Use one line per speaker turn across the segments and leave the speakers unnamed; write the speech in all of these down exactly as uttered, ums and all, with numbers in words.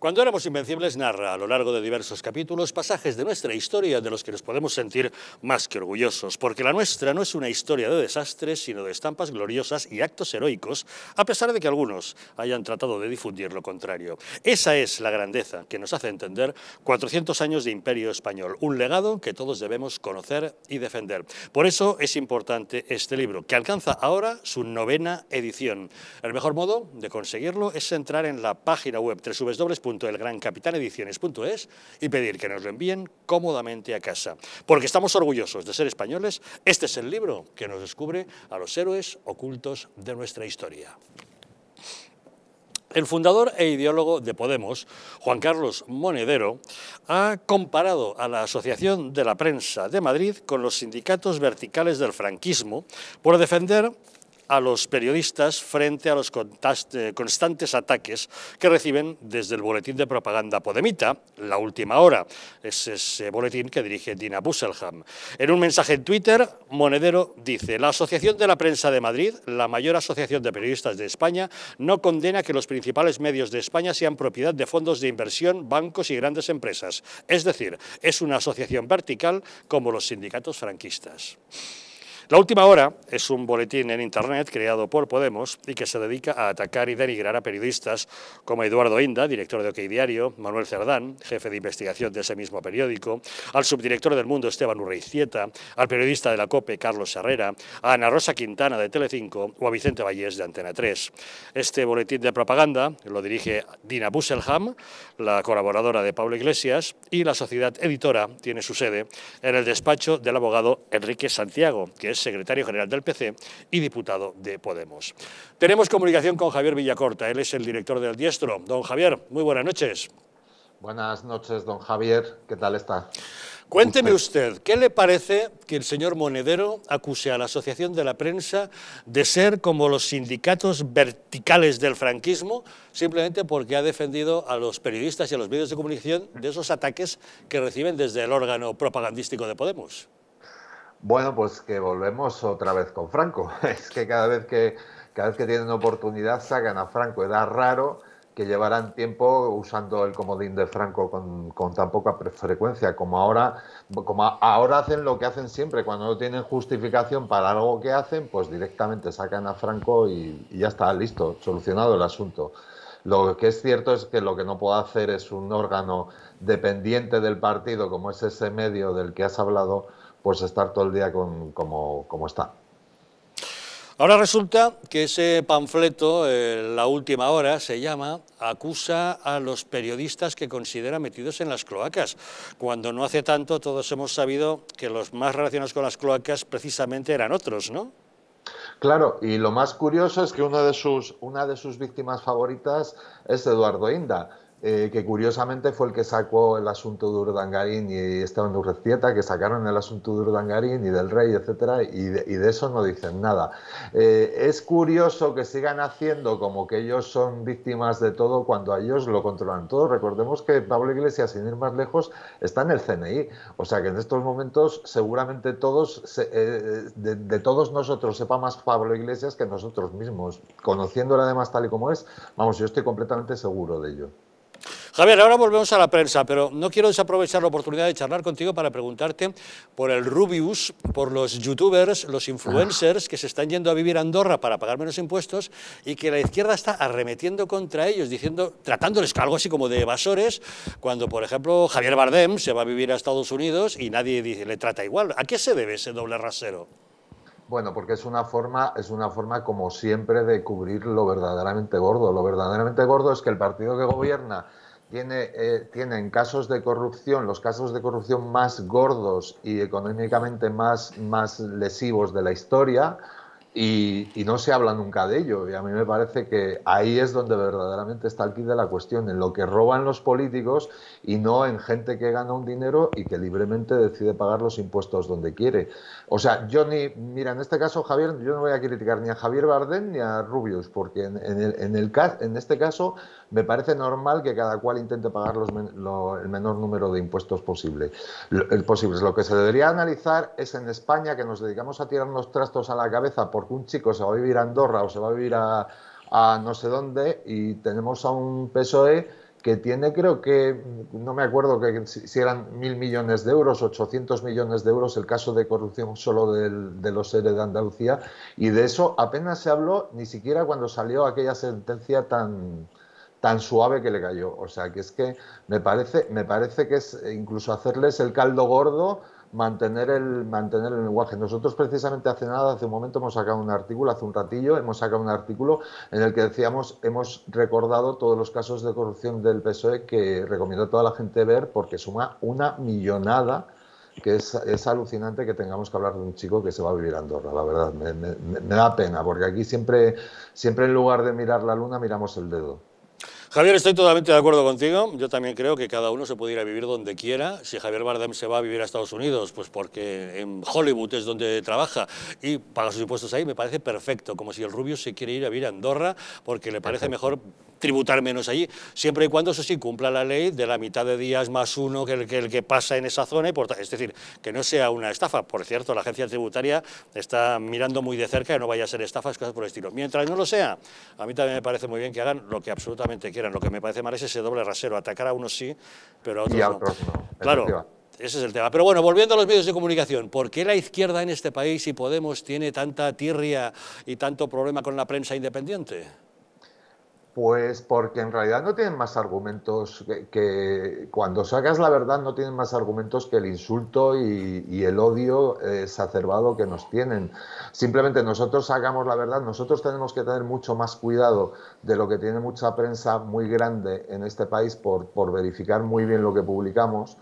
Cuando éramos invencibles narra a lo largo de diversos capítulos pasajes de nuestra historia de los que nos podemos sentir más que orgullosos, porque la nuestra no es una historia de desastres, sino de estampas gloriosas y actos heroicos, a pesar de que algunos hayan tratado de difundir lo contrario. Esa es la grandeza que nos hace entender cuatrocientos años de imperio español, un legado que todos debemos conocer y defender. Por eso es importante este libro, que alcanza ahora su novena edición. El mejor modo de conseguirlo es entrar en la página web doble u doble u doble u punto el gran capitán ediciones punto es y pedir que nos lo envíen cómodamente a casa. Porque estamos orgullosos de ser españoles, este es el libro que nos descubre a los héroes ocultos de nuestra historia. El fundador e ideólogo de Podemos, Juan Carlos Monedero, ha comparado a la Asociación de la Prensa de Madrid con los sindicatos verticales del franquismo por defender a los periodistas frente a los constantes ataques que reciben desde el boletín de propaganda podemita, La Última Hora. Es ese boletín que dirige Dina Busselham. En un mensaje en Twitter, Monedero dice: la Asociación de la Prensa de Madrid, la mayor asociación de periodistas de España, no condena que los principales medios de España sean propiedad de fondos de inversión, bancos y grandes empresas. Es decir, es una asociación vertical como los sindicatos franquistas. La Última Hora es un boletín en Internet creado por Podemos y que se dedica a atacar y denigrar a periodistas como Eduardo Inda, director de OK Diario, Manuel Cerdán, jefe de investigación de ese mismo periódico, al subdirector del Mundo, Esteban Urreiztieta, al periodista de la COPE, Carlos Herrera, a Ana Rosa Quintana, de Telecinco, o a Vicente Vallés, de Antena tres. Este boletín de propaganda lo dirige Dina Busselham, la colaboradora de Pablo Iglesias, y la sociedad editora tiene su sede en el despacho del abogado Enrique Santiago, que es secretario general del P C y diputado de Podemos. Tenemos comunicación con Javier Villacorta, él es el director del Diestro. Don Javier, muy buenas noches.
Buenas noches, don Javier, ¿qué tal está?
Cuénteme usted, ¿qué le parece que el señor Monedero acuse a la Asociación de la Prensa de ser como los sindicatos verticales del franquismo, simplemente porque ha defendido a los periodistas y a los medios de comunicación de esos ataques que reciben desde el órgano propagandístico de Podemos?
Bueno, pues que volvemos otra vez con Franco. Es que cada vez que, cada vez que tienen oportunidad sacan a Franco. Era raro que llevaran tiempo usando el comodín de Franco con, con tan poca frecuencia como ahora. Como ahora hacen lo que hacen siempre. Cuando no tienen justificación para algo que hacen, pues directamente sacan a Franco y, y ya está, listo, solucionado el asunto. Lo que es cierto es que lo que no puedo hacer es un órgano dependiente del partido, como es ese medio del que has hablado, pues estar todo el día con, como, como está.
Ahora resulta que ese panfleto, eh, La Última Hora, se llama, acusa a los periodistas que considera metidos en las cloacas, cuando no hace tanto todos hemos sabido que los más relacionados con las cloacas precisamente eran otros, ¿no?
Claro, y lo más curioso es que una de sus, una de sus víctimas favoritas es Eduardo Inda, eh, que curiosamente fue el que sacó el asunto de Urdangarín y Esteban Urreiztieta, que sacaron el asunto de Urdangarín y del Rey, etcétera, y de, y de eso no dicen nada. Eh, es curioso que sigan haciendo como que ellos son víctimas de todo cuando a ellos lo controlan todo. Recordemos que Pablo Iglesias, sin ir más lejos, está en el C N I, o sea que en estos momentos seguramente todos, se, eh, de, de todos nosotros sepa más Pablo Iglesias que nosotros mismos. Conociéndole además tal y como es, vamos, yo estoy completamente seguro de ello.
Javier, ahora volvemos a la prensa, pero no quiero desaprovechar la oportunidad de charlar contigo para preguntarte por el Rubius, por los youtubers, los influencers que se están yendo a vivir a Andorra para pagar menos impuestos y que la izquierda está arremetiendo contra ellos, diciendo, tratándoles algo así como de evasores, cuando, por ejemplo, Javier Bardem se va a vivir a Estados Unidos y nadie dice, le trata igual. ¿A qué se debe ese doble rasero?
Bueno, porque es una forma, es una forma como siempre de cubrir lo verdaderamente gordo. Lo verdaderamente gordo es que el partido que gobierna tiene, eh, tiene en casos de corrupción, los casos de corrupción más gordos y económicamente más, más lesivos de la historia, y, y no se habla nunca de ello. Y a mí me parece que ahí es donde verdaderamente está el quid de la cuestión, en lo que roban los políticos y no en gente que gana un dinero y que libremente decide pagar los impuestos donde quiere. O sea, yo ni, mira, en este caso, Javier, yo no voy a criticar ni a Javier Bardem ni a Rubius, porque en, en, el, en, el, en este caso me parece normal que cada cual intente pagar los, lo, el menor número de impuestos posible. Lo, el posibles. Lo que se debería analizar es en España, que nos dedicamos a tirarnos trastos a la cabeza porque un chico se va a vivir a Andorra o se va a vivir a, a no sé dónde, y tenemos a un P S O E que tiene, creo que, no me acuerdo que si eran mil millones de euros, ochocientos millones de euros, el caso de corrupción solo del, de los ERE de Andalucía, y de eso apenas se habló, ni siquiera cuando salió aquella sentencia tan, tan suave que le cayó. O sea, que es que me parece, me parece que es incluso hacerles el caldo gordo, mantener el, mantener el lenguaje. Nosotros precisamente hace nada, hace un momento hemos sacado un artículo, hace un ratillo, hemos sacado un artículo en el que decíamos, hemos recordado todos los casos de corrupción del P S O E que recomiendo a toda la gente ver porque suma una millonada, que es, es alucinante que tengamos que hablar de un chico que se va a vivir a Andorra, la verdad. Me, me, me da pena, porque aquí siempre, siempre en lugar de mirar la luna miramos el dedo.
Javier, estoy totalmente de acuerdo contigo. Yo también creo que cada uno se puede ir a vivir donde quiera. Si Javier Bardem se va a vivir a Estados Unidos, pues porque en Hollywood es donde trabaja y paga sus impuestos ahí, me parece perfecto. Como si el rubio se quiere ir a vivir a Andorra porque le parece mejor tributar menos allí, siempre y cuando, eso sí, cumpla la ley de la mitad de días más uno que el que, el que pasa en esa zona, y por, es decir, que no sea una estafa. Por cierto, la agencia tributaria está mirando muy de cerca que no vaya a ser estafas, cosas por el estilo. Mientras no lo sea, a mí también me parece muy bien que hagan lo que absolutamente quieran. Lo que me parece mal es ese doble rasero, atacar a unos sí, pero a otros,
y a
no.
otros no.
Claro, ese es el tema. Pero bueno, volviendo a los medios de comunicación, ¿por qué la izquierda en este país y Podemos tiene tanta tirria y tanto problema con la prensa independiente?
Pues porque en realidad no tienen más argumentos que, que cuando sacas la verdad no tienen más argumentos que el insulto y, y el odio exacerbado que nos tienen. Simplemente nosotros sacamos la verdad, nosotros tenemos que tener mucho más cuidado de lo que tiene mucha prensa muy grande en este país por, por verificar muy bien lo que publicamos.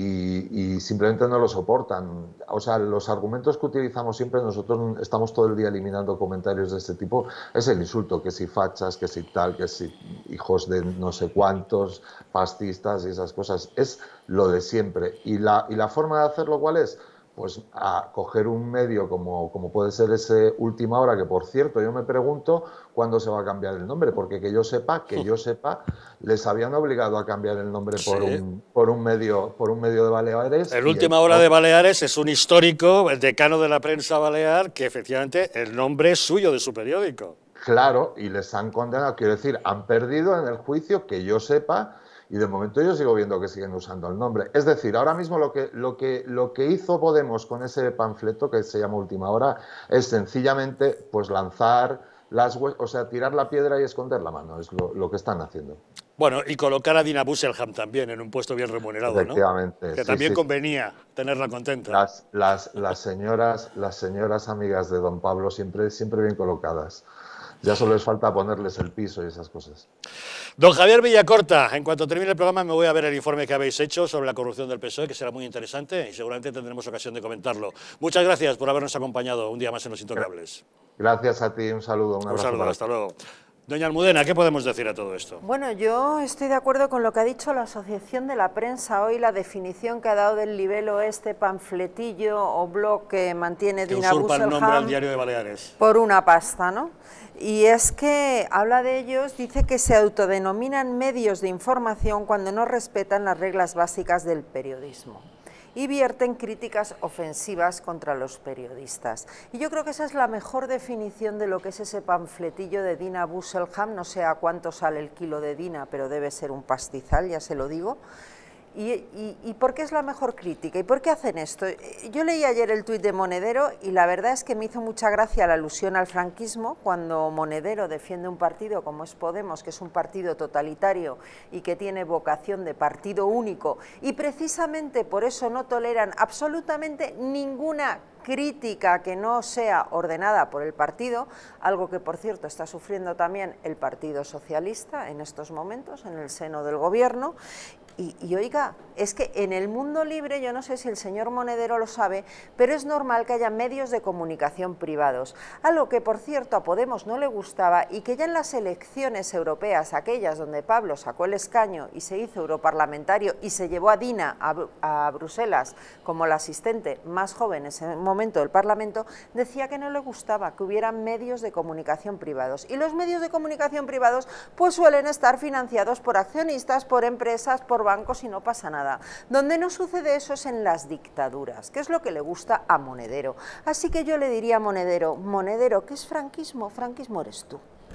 Y, y simplemente no lo soportan. O sea, los argumentos que utilizamos siempre, nosotros estamos todo el día eliminando comentarios de este tipo, es el insulto, que si fachas, que si tal, que si hijos de no sé cuántos, fascistas y esas cosas. Es lo de siempre. ¿Y la, y la forma de hacerlo cuál es? Pues a coger un medio como, como puede ser ese Última Hora, que por cierto yo me pregunto cuándo se va a cambiar el nombre, porque que yo sepa, que yo sepa, les habían obligado a cambiar el nombre por, sí. un, por, un, medio, por un medio de Baleares.
El Última Hora de Baleares es un histórico, el decano de la prensa balear, que efectivamente el nombre es suyo, de su periódico.
Claro, y les han condenado, quiero decir, han perdido en el juicio, que yo sepa, y de momento yo sigo viendo que siguen usando el nombre. Es decir, ahora mismo lo que, lo que, lo que hizo Podemos con ese panfleto que se llama Última Hora es sencillamente pues lanzar las, o sea, tirar la piedra y esconder la mano, es lo, lo que están haciendo.
Bueno, y colocar a Dina Busselham también en un puesto bien remunerado,
efectivamente,
¿no? Que
sí,
también
sí.
convenía tenerla contenta.
Las, las, las, señoras, las señoras amigas de don Pablo siempre, siempre bien colocadas. Ya solo les falta ponerles el piso y esas cosas.
Don Javier Villacorta, en cuanto termine el programa me voy a ver el informe que habéis hecho sobre la corrupción del P S O E, que será muy interesante y seguramente tendremos ocasión de comentarlo. Muchas gracias por habernos acompañado un día más en Los Intocables.
Gracias a ti, un saludo. Un,
un
abrazo
saludo,
para
hasta luego. Doña Almudena, ¿qué podemos decir a todo esto?
Bueno, yo estoy de acuerdo con lo que ha dicho la Asociación de la Prensa hoy, la definición que ha dado del libelo este pamfletillo o blog que mantiene
que
Dina
usurpa el nombre al
Busselham
Diario de Baleares.
Por una pasta, ¿no? Y es que habla de ellos, dice que se autodenominan medios de información cuando no respetan las reglas básicas del periodismo y vierten críticas ofensivas contra los periodistas. Y yo creo que esa es la mejor definición de lo que es ese panfletillo de Dina Busselham. No sé a cuánto sale el kilo de Dina, pero debe ser un pastizal, ya se lo digo. ¿Y, y, y por qué es la mejor crítica? ¿Y por qué hacen esto? Yo leí ayer el tuit de Monedero y la verdad es que me hizo mucha gracia la alusión al franquismo cuando Monedero defiende un partido como es Podemos, que es un partido totalitario y que tiene vocación de partido único, y precisamente por eso no toleran absolutamente ninguna crítica que no sea ordenada por el partido, algo que por cierto está sufriendo también el Partido Socialista en estos momentos en el seno del gobierno. Y, y oiga, es que en el mundo libre, yo no sé si el señor Monedero lo sabe, pero es normal que haya medios de comunicación privados, algo que por cierto a Podemos no le gustaba y que ya en las elecciones europeas, aquellas donde Pablo sacó el escaño y se hizo europarlamentario y se llevó a Dina a, a Bruselas como la asistente más joven en ese momento del Parlamento, decía que no le gustaba que hubiera medios de comunicación privados. Y los medios de comunicación privados pues suelen estar financiados por accionistas, por empresas, por bancos y no pasa nada. Donde no sucede eso es en las dictaduras, que es lo que le gusta a Monedero. Así que yo le diría a Monedero, Monedero, ¿qué es franquismo? Franquismo eres tú.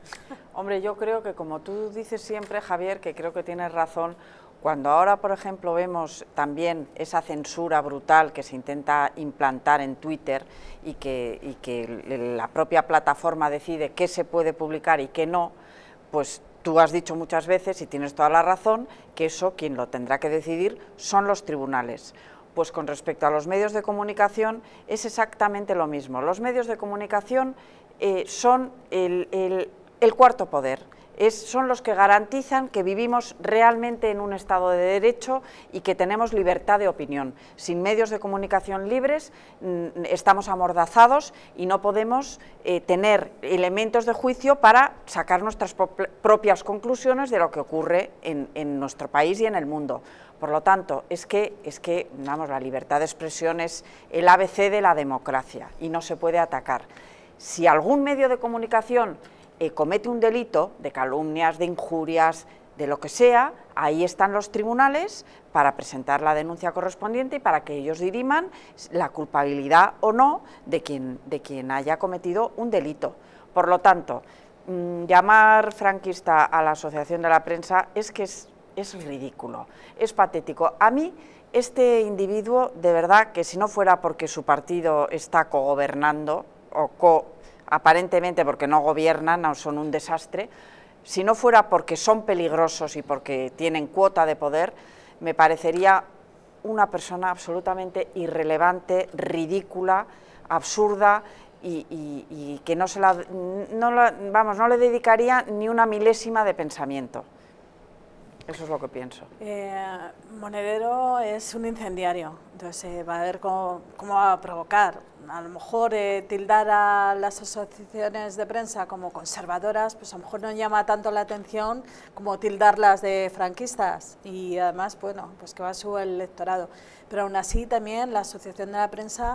Hombre, yo creo que como tú dices siempre, Javier, que creo que tienes razón, cuando ahora, por ejemplo, vemos también esa censura brutal que se intenta implantar en Twitter y que, y que la propia plataforma decide qué se puede publicar y qué no, pues tú has dicho muchas veces, y tienes toda la razón, que eso quien lo tendrá que decidir son los tribunales. Pues con respecto a los medios de comunicación es exactamente lo mismo. Los medios de comunicación eh, son el, el, el cuarto poder. Es, son los que garantizan que vivimos realmente en un Estado de Derecho y que tenemos libertad de opinión. Sin medios de comunicación libres estamos amordazados y no podemos eh, tener elementos de juicio para sacar nuestras propias conclusiones de lo que ocurre en, en nuestro país y en el mundo. Por lo tanto, es que, es que vamos, la libertad de expresión es el A B C de la democracia y no se puede atacar. Si algún medio de comunicación Eh, comete un delito de calumnias, de injurias, de lo que sea, ahí están los tribunales para presentar la denuncia correspondiente y para que ellos diriman la culpabilidad o no de quien, de quien haya cometido un delito. Por lo tanto, mmm, llamar franquista a la Asociación de la Prensa es que es, es ridículo, es patético. A mí, este individuo, de verdad, que si no fuera porque su partido está cogobernando o co aparentemente porque no gobiernan o son un desastre, si no fuera porque son peligrosos y porque tienen cuota de poder, me parecería una persona absolutamente irrelevante, ridícula, absurda y, y, y que no se la, no la, vamos, no le dedicaría ni una milésima de pensamiento. Eso es lo que pienso.
Eh, Monedero es un incendiario, entonces eh, va a ver cómo, cómo va a provocar. A lo mejor eh, tildar a las asociaciones de prensa como conservadoras, pues a lo mejor no llama tanto la atención como tildarlas de franquistas y además, bueno, pues que va a su electorado. Pero aún así también la Asociación de la Prensa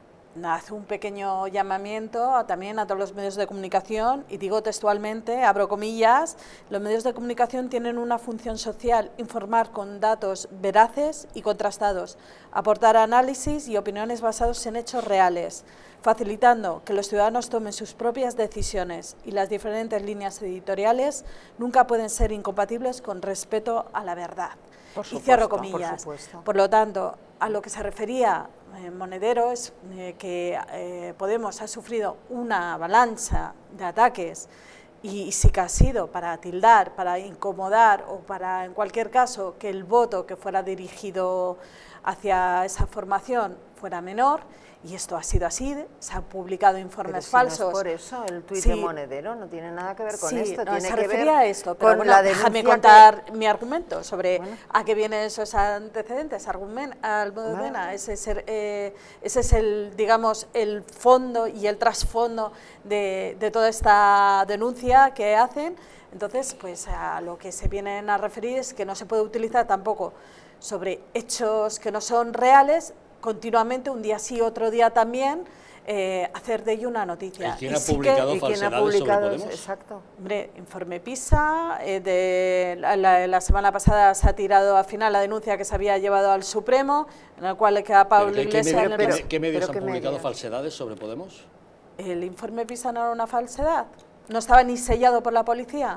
hace un pequeño llamamiento a, también a todos los medios de comunicación y digo textualmente, abro comillas, los medios de comunicación tienen una función social, informar con datos veraces y contrastados, aportar análisis y opiniones basados en hechos reales, facilitando que los ciudadanos tomen sus propias decisiones y las diferentes líneas editoriales nunca pueden ser incompatibles con respeto a la verdad.
Por supuesto,
y cierro comillas.
por supuesto.
Por lo tanto, a lo que se refería eh, Monedero es eh, que eh, Podemos ha sufrido una avalancha de ataques y, y sí que ha sido para tildar, para incomodar o para, en cualquier caso, que el voto que fuera dirigido hacia esa formación fuera menor. Y esto ha sido así, se han publicado informes
pero si
falsos.
No es por eso, el tuit
sí.
de Monedero no tiene nada que ver con
sí,
esto,
no,
tiene
se
que
refería
ver
a esto, pero
con
bueno,
la
déjame
denuncia
contar
que...
mi argumento sobre
bueno.
a qué vienen esos antecedentes, Almudena, bueno. ese, es el, eh, ese es el, digamos, el fondo y el trasfondo de, de toda esta denuncia que hacen. Entonces, pues a lo que se vienen a referir es que no se puede utilizar tampoco sobre hechos que no son reales, continuamente, un día sí, otro día también, eh, hacer de ello una noticia.
¿Y quién
y
ha
sí
publicado
que,
falsedades
ha publicado,
sobre Podemos?
Exacto.
Hombre, informe PISA, eh, de, la, la, la semana pasada se ha tirado al final la denuncia que se había llevado al Supremo, en la cual le queda a Pablo
¿Qué,
Iglesias...
¿Qué,
en el
medio,
pero,
¿qué medios
pero
han
qué
publicado
medios?
falsedades sobre Podemos?
¿El informe PISA no era una falsedad? ¿No estaba ni sellado por la policía?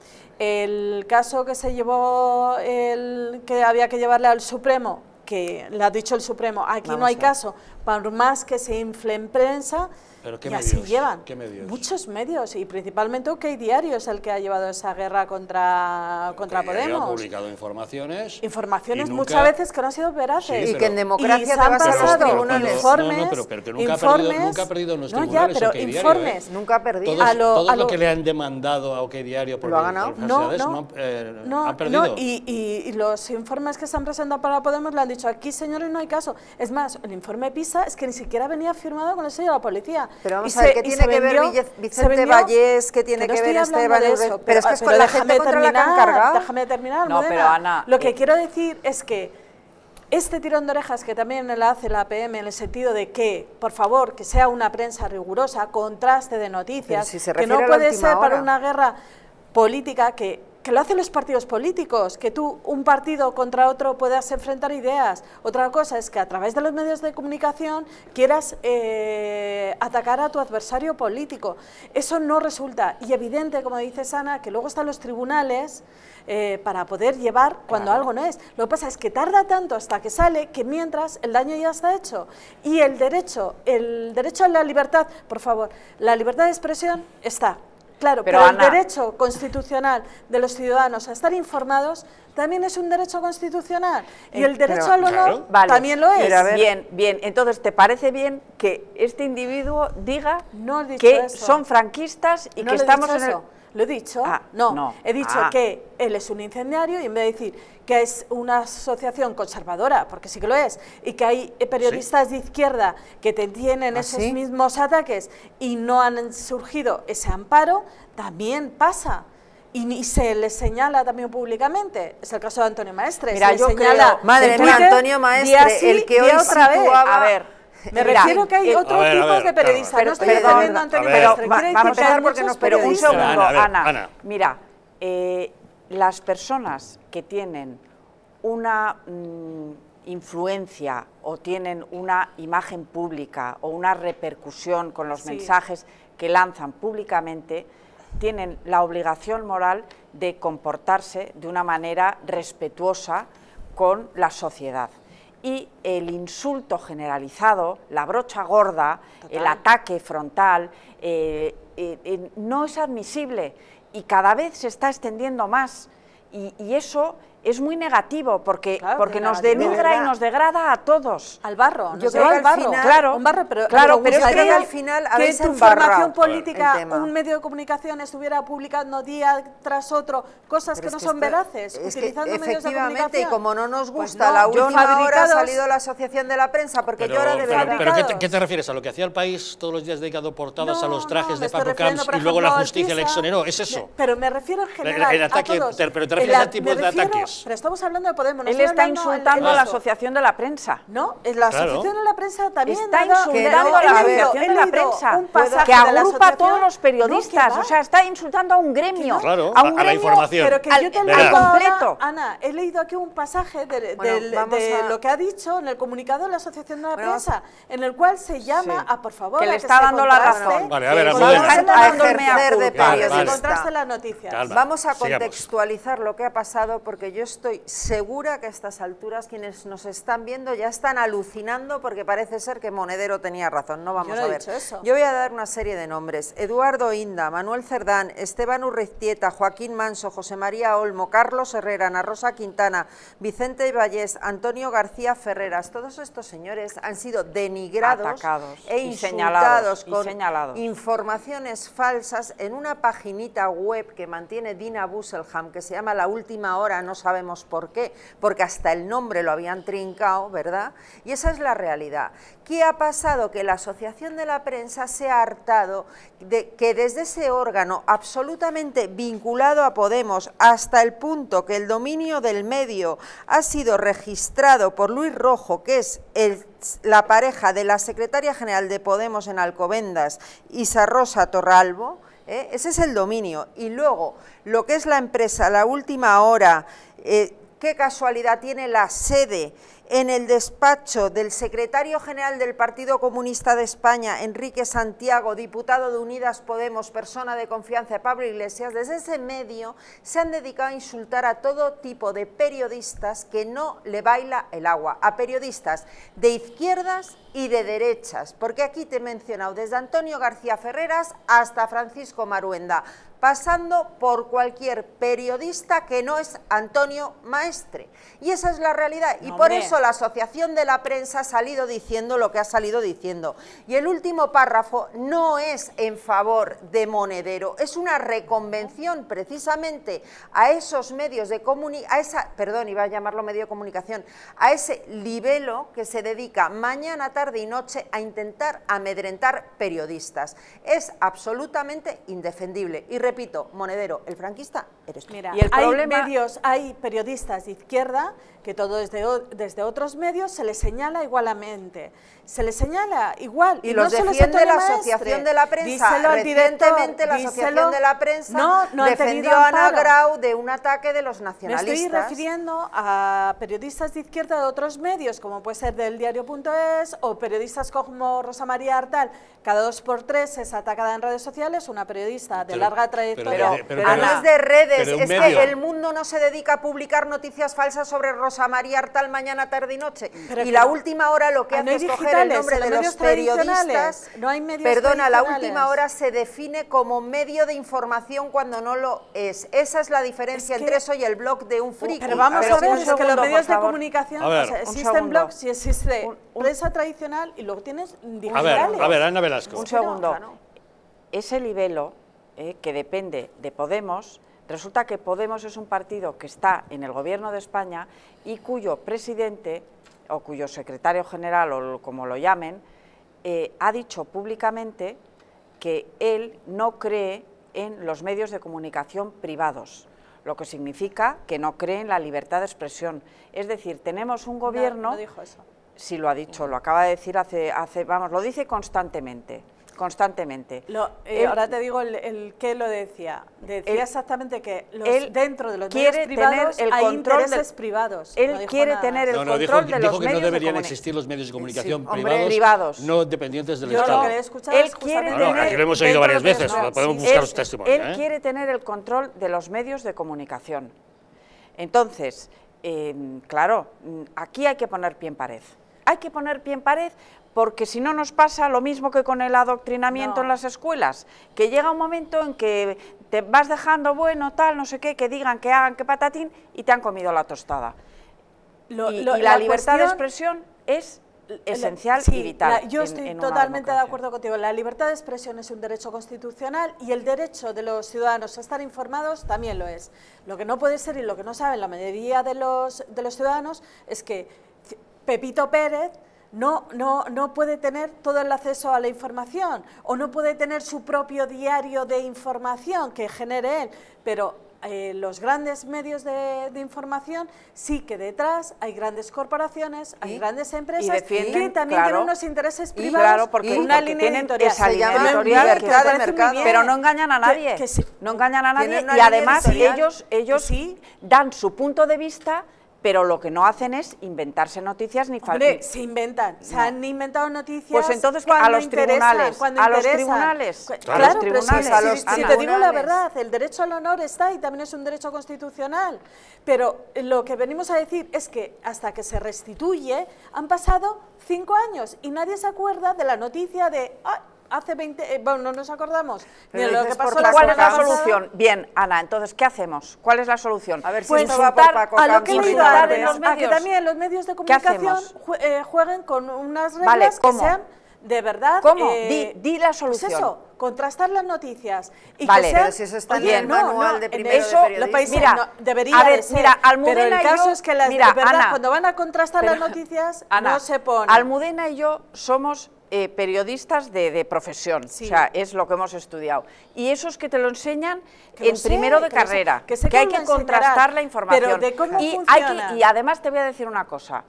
El caso que se llevó, el que había que llevarle al Supremo, que le ha dicho el Supremo, aquí
Vamos
no hay
a ver.
caso, por más que se infle en prensa,
¿Pero qué
y así
medios?
llevan.
¿Qué medios?
Muchos medios, y principalmente OK Diario es el que ha llevado esa guerra contra, contra
Que ya ha
Podemos.
publicado informaciones.
Informaciones
y nunca-
muchas veces que no han sido veraces.
Sí,
Y que en
pero-
democracia
Y
te
se han
vas a los
pasado
tribunales.
informes,
No, no, pero- pero que nunca ha
informes,
perdido- nunca ha perdido en los
no, ya,
tribunales
pero
OK Diario,
informes,
¿eh?
Nunca ha perdido.
Todos,
A lo-
todos
a
los
lo-
que le han demandado a OK Diario por
¿Lo ha ganado?
No,
falsedades
no,
han, eh,
no,
han perdido.
no, y, y- y los informes que se han presentado para Podemos le han dicho, aquí señores no hay caso. Es más, el informe PISA es que ni siquiera venía firmado con el sello de la policía.
Pero vamos
Y
a ver,
se-
¿qué
y
tiene
se
que ver
vendió-
Ville-
se
Vicente
vendió-
Vallés? ¿Qué tiene
no
que
estoy
ver
hablando
Esteban?
de
Eure-
eso,
pero es que es
pero
con la
déjame
gente contra la que han
terminar,
cargado.
Déjame terminar,
No,
Almudena.
pero, Ana,
Lo que
eh,
quiero decir es que este tirón de orejas que también le hace la A P M en el sentido de que, por favor, que sea una prensa rigurosa, contraste de noticias,
Pero si se
que no
refiere a la
puede
última
ser para
hora.
una guerra política que, que lo hacen los partidos políticos, que tú, un partido contra otro, puedas enfrentar ideas. Otra cosa es que a través de los medios de comunicación quieras eh, atacar a tu adversario político. Eso no resulta. Y evidente, como dice Ana, que luego están los tribunales eh, para poder llevar cuando
claro.
algo no es. Lo que pasa es que tarda tanto hasta que sale, que mientras el daño ya está hecho. Y el derecho, el derecho a la libertad, por favor, la libertad de expresión está. Claro, pero, pero el Ana, derecho constitucional de los ciudadanos a estar informados también es un derecho constitucional. Y el derecho pero, al honor claro.
vale,
también lo es.
Ver, bien, bien. Entonces, ¿te parece bien que este individuo diga
no he dicho
que
eso.
son franquistas y
no
que estamos en
eso.
el...
¿Lo he dicho?
Ah,
no.
no,
he dicho
ah.
que él es un incendiario y en vez de decir que es una asociación conservadora, porque sí que lo es, y que hay periodistas ¿Sí? de izquierda que te tienen ¿Ah, esos sí? mismos ataques y no han surgido ese amparo, también pasa. Y, y se le señala también públicamente. Es el caso de Antonio Maestre.
Mira,
se
yo
señala
creo,
madre mía, Antonio Maestre, sí, el que hoy
otra vez.
A ver.
Me Mira, refiero que hay
el,
otros
ver,
tipos
ver,
de periodistas.
claro,
No estoy
perdón,
defendiendo a Antonio Maestre.
Va, vamos a ver porque nos pero un segundo,
Ana, ver,
Ana,
Ana.
Mira, eh, las personas que tienen una mmm, influencia o tienen una imagen pública o una repercusión con los sí. mensajes que lanzan públicamente, tienen la obligación moral de comportarse de una manera respetuosa con la sociedad. Y el insulto generalizado, la brocha gorda, Total. el ataque frontal, eh, eh, eh, no es admisible y cada vez se está extendiendo más y, y eso es muy negativo porque, claro, porque nos denigra y nos degrada a todos.
Al barro,
yo creo que al
barro.
final,
claro,
un barro, pero,
claro,
pero,
pero es que al final
que
habéis
tu formación
embarrado
política, un medio de comunicación estuviera publicando día tras otro cosas pero que no son que veraces,
es
utilizando
que
medios de
efectivamente, y como no nos gusta,
pues no,
la última
fabricados...
hora ha salido la Asociación de la Prensa, porque
pero,
yo ahora de
pero,
verdad...
Pero, ¿qué te, ¿qué te refieres? ¿A lo que hacía el país todos los días dedicado portadas
no,
a los trajes
no,
de Paco Camps y luego la justicia le exoneró? ¿Es eso?
Pero me refiero en general
el ataque,
a todos.
Pero te refieres a tipos de ataques.
Pero estamos hablando de Podemos.
Él está insultando a la Asociación de la Prensa.
No, la Asociación claro. de la Prensa también
está insultando a la Asociación de la Prensa, que agrupa a todos los periodistas, no, o sea, está insultando a un gremio,
claro,
a, un
a
gremio,
la información.
Pero que
al,
yo te
al
leo
completo.
Ana, he leído aquí un pasaje de,
bueno,
de, de
a...
lo que ha dicho en el comunicado de la Asociación de la
bueno,
Prensa, en el cual se llama sí. a, por favor,
que le
a
está
que
dando
se
la razón.
Vale, a ver,
a ejercer de periodista.
Se contraste las noticias.
Calma,
Vamos a
sigamos.
contextualizar lo que ha pasado, porque yo estoy segura que a estas alturas quienes nos están viendo ya están alucinando porque parece ser que Monedero tenía razón. No vamos
yo no
a ver.
Eso.
Yo voy a dar una serie de nombres: Eduardo Inda, Manuel Cerdán, Esteban Urriztieta, Joaquín Manso, José María Olmo, Carlos Herrera, Ana Rosa Quintana, Vicente Vallés, Antonio García Ferreras. Todos estos señores han sido denigrados
Atacados
e
y
insultados
señalados,
con
y señalados.
informaciones falsas en una paginita web que mantiene Dina Busselham, que se llama La Última Hora, no sabemos por qué, porque hasta el nombre lo habían trincado, ¿verdad? Y esa es la realidad. ¿Qué ha pasado? Que la Asociación de la Prensa se ha hartado de que desde ese órgano absolutamente vinculado a Podemos, hasta el punto que el dominio del medio ha sido registrado por Luis Rojo, que es el, la pareja de la secretaria general de Podemos en Alcobendas, Isa Rosa Torralbo, ¿eh? Ese es el dominio. Y luego, lo que es la empresa, La Última Hora, eh, qué casualidad, tiene la sede en el despacho del secretario general del Partido Comunista de España, Enrique Santiago, diputado de Unidas Podemos, persona de confianza de Pablo Iglesias. Desde ese medio se han dedicado a insultar a todo tipo de periodistas que no le baila el agua, a periodistas de izquierdas y de derechas, porque aquí te he mencionado desde Antonio García Ferreras hasta Francisco Maruenda, pasando por cualquier periodista que no es Antonio Maestre. Y esa es la realidad. Y
no,
por
hombre.
eso la Asociación de la Prensa ha salido diciendo lo que ha salido diciendo. Y el último párrafo no es en favor de Monedero, es una reconvención precisamente a esos medios de comunicación, a esa, perdón, iba a llamarlo medio de comunicación, a ese libelo que se dedica mañana, tarde y noche a intentar amedrentar periodistas. Es absolutamente indefendible. Y repito, Monedero, el franquista eres tú.
Mira,
y el
hay
problema...
medios, hay periodistas de izquierda, que todo desde, desde otros medios se les señala igualmente. Se les señala igual.
Y,
y
los
no
defiende la Asociación de la Prensa. Recientemente la Asociación de la Prensa
no, no
defendió a Ana Grau de un ataque de los nacionalistas.
Me estoy refiriendo a periodistas de izquierda de otros medios, como puede ser del diario punto es, o periodistas como Rosa María Artal. Cada dos por tres es atacada en redes sociales, una periodista de
pero,
larga trayectoria.
Pero, pero, pero no es de redes, es medio. que El Mundo no se dedica a publicar noticias falsas sobre Rosa María Artal mañana, tarde y noche. Pero y la no. última hora lo que hace no es coger el nombre de los periodistas.
No hay medios
Perdona, la última hora se define como medio de información cuando no lo es. Esa es la diferencia es que, entre eso y el blog de un friki.
Pero vamos a ver, a ver es segundo, que los medios de comunicación,
ver,
o sea, existen blogs y existe un, un, prensa tradicional y luego tienes digitales.
A ver, a ver, Ana Velasco.
Un segundo. Claro. Ese libelo, eh, que depende de Podemos, resulta que Podemos es un partido que está en el gobierno de España y cuyo presidente, o cuyo secretario general, o como lo llamen, eh, ha dicho públicamente que él no cree en los medios de comunicación privados, lo que significa que no cree en la libertad de expresión. Es decir, tenemos un gobierno...
No, no dijo eso.
Sí lo ha dicho, lo acaba de decir hace, hace vamos, lo dice constantemente. constantemente.
Lo, eh,
él,
ahora te digo el, el qué lo decía. Decía él,
exactamente que
los,
él
dentro de los medios privados
el
hay
control
intereses
de,
privados.
Él
no
quiere
nada.
tener el
no, no,
control
dijo,
de
dijo
los
que
medios
no deberían
de
existir los medios de comunicación
sí,
privados,
hombre, privados,
no dependientes del
Yo
Estado.
Lo que he escuchado
él
es
quiere
no, no, aquí lo hemos oído varias veces,
no,
podemos
sí,
buscar
él,
los testimonios.
Él
¿eh?
quiere tener el control de los medios de comunicación. Entonces, eh, claro, aquí hay que poner pie en pared. Hay que poner pie en pared porque si no nos pasa lo mismo que con el adoctrinamiento
no.
en las escuelas, que llega un momento en que te vas dejando, bueno, tal, no sé qué, que digan, que hagan, que patatín, y te han comido la tostada.
Lo,
y,
lo,
y la, la libertad
cuestión,
de expresión es esencial
sí,
y vital.
La, yo
en,
estoy
en
totalmente de acuerdo contigo. La libertad de expresión es un derecho constitucional y el derecho de los ciudadanos a estar informados también lo es. Lo que no puede ser y lo que no saben la mayoría de los, de los ciudadanos es que Pepito Pérez No, no, no puede tener todo el acceso a la información o no puede tener su propio diario de información que genere él, pero eh, los grandes medios de, de información sí que detrás hay grandes corporaciones, hay
¿Y?
grandes empresas
defienden,
que también
claro,
tienen unos intereses
y
privados
claro, porque,
y una
porque
línea
tienen
editorial.
esa línea
llama
editorial,
libertad
que
de mercado.
pero no engañan a nadie,
que, que sí.
no engañan a nadie
Tienen una
y además
línea editorial.
ellos, ellos
sí.
dan su punto de vista, pero lo que no hacen es inventarse noticias ni
Hombre, se inventan, se
no.
han inventado noticias.
Pues entonces
cuando
a los
interesan,
tribunales,
cuando
a los
interesan.
tribunales,
Claro,
a los
pero si,
tribunales.
si,
a los
si, si te digo la verdad, el derecho al honor está y también es un derecho constitucional, pero lo que venimos a decir es que hasta que se restituye han pasado cinco años y nadie se acuerda de la noticia de... Ah, hace veinte, eh, bueno, no nos acordamos
Pero
de lo que pasó
la ¿Cuál es la
pasada.
solución? Bien, Ana, entonces, ¿qué hacemos? ¿Cuál es la solución?
A ver si
Pues
esto va por Paco
a lo que he leído
Insultar
antes,
en los
a que
medios.
también los medios de
¿Qué
comunicación
hacemos?
jue- eh, jueguen con unas reglas
Vale,
que
¿cómo?
sean de verdad.
¿Cómo?
eh,
Di- di la
pues
solución.
eso, contrastar las noticias. Y
Vale.
que sean,
Pero si eso está en
oye,
el
no,
manual
no,
de
en
primero de
eso,
periodismo.
los países,
Mira,
no, debería
a ver,
de ser,
mira, Almudena
pero el
y
caso
yo-
es que las,
mira,
de verdad,
Ana,
cuando van a contrastar
pero,
las noticias
Ana,
no se ponen.
Almudena y yo somos eh, periodistas de, de profesión,
Sí.
o sea, es lo que hemos estudiado. Y esos que te lo enseñan
Que lo
en
sé,
primero de
que lo sé,
carrera,
que sé
que hay
cómo
que
lo enseñarán,
contrastar la información.
pero de cómo
y,
funciona.
hay que, y además te voy a decir una cosa,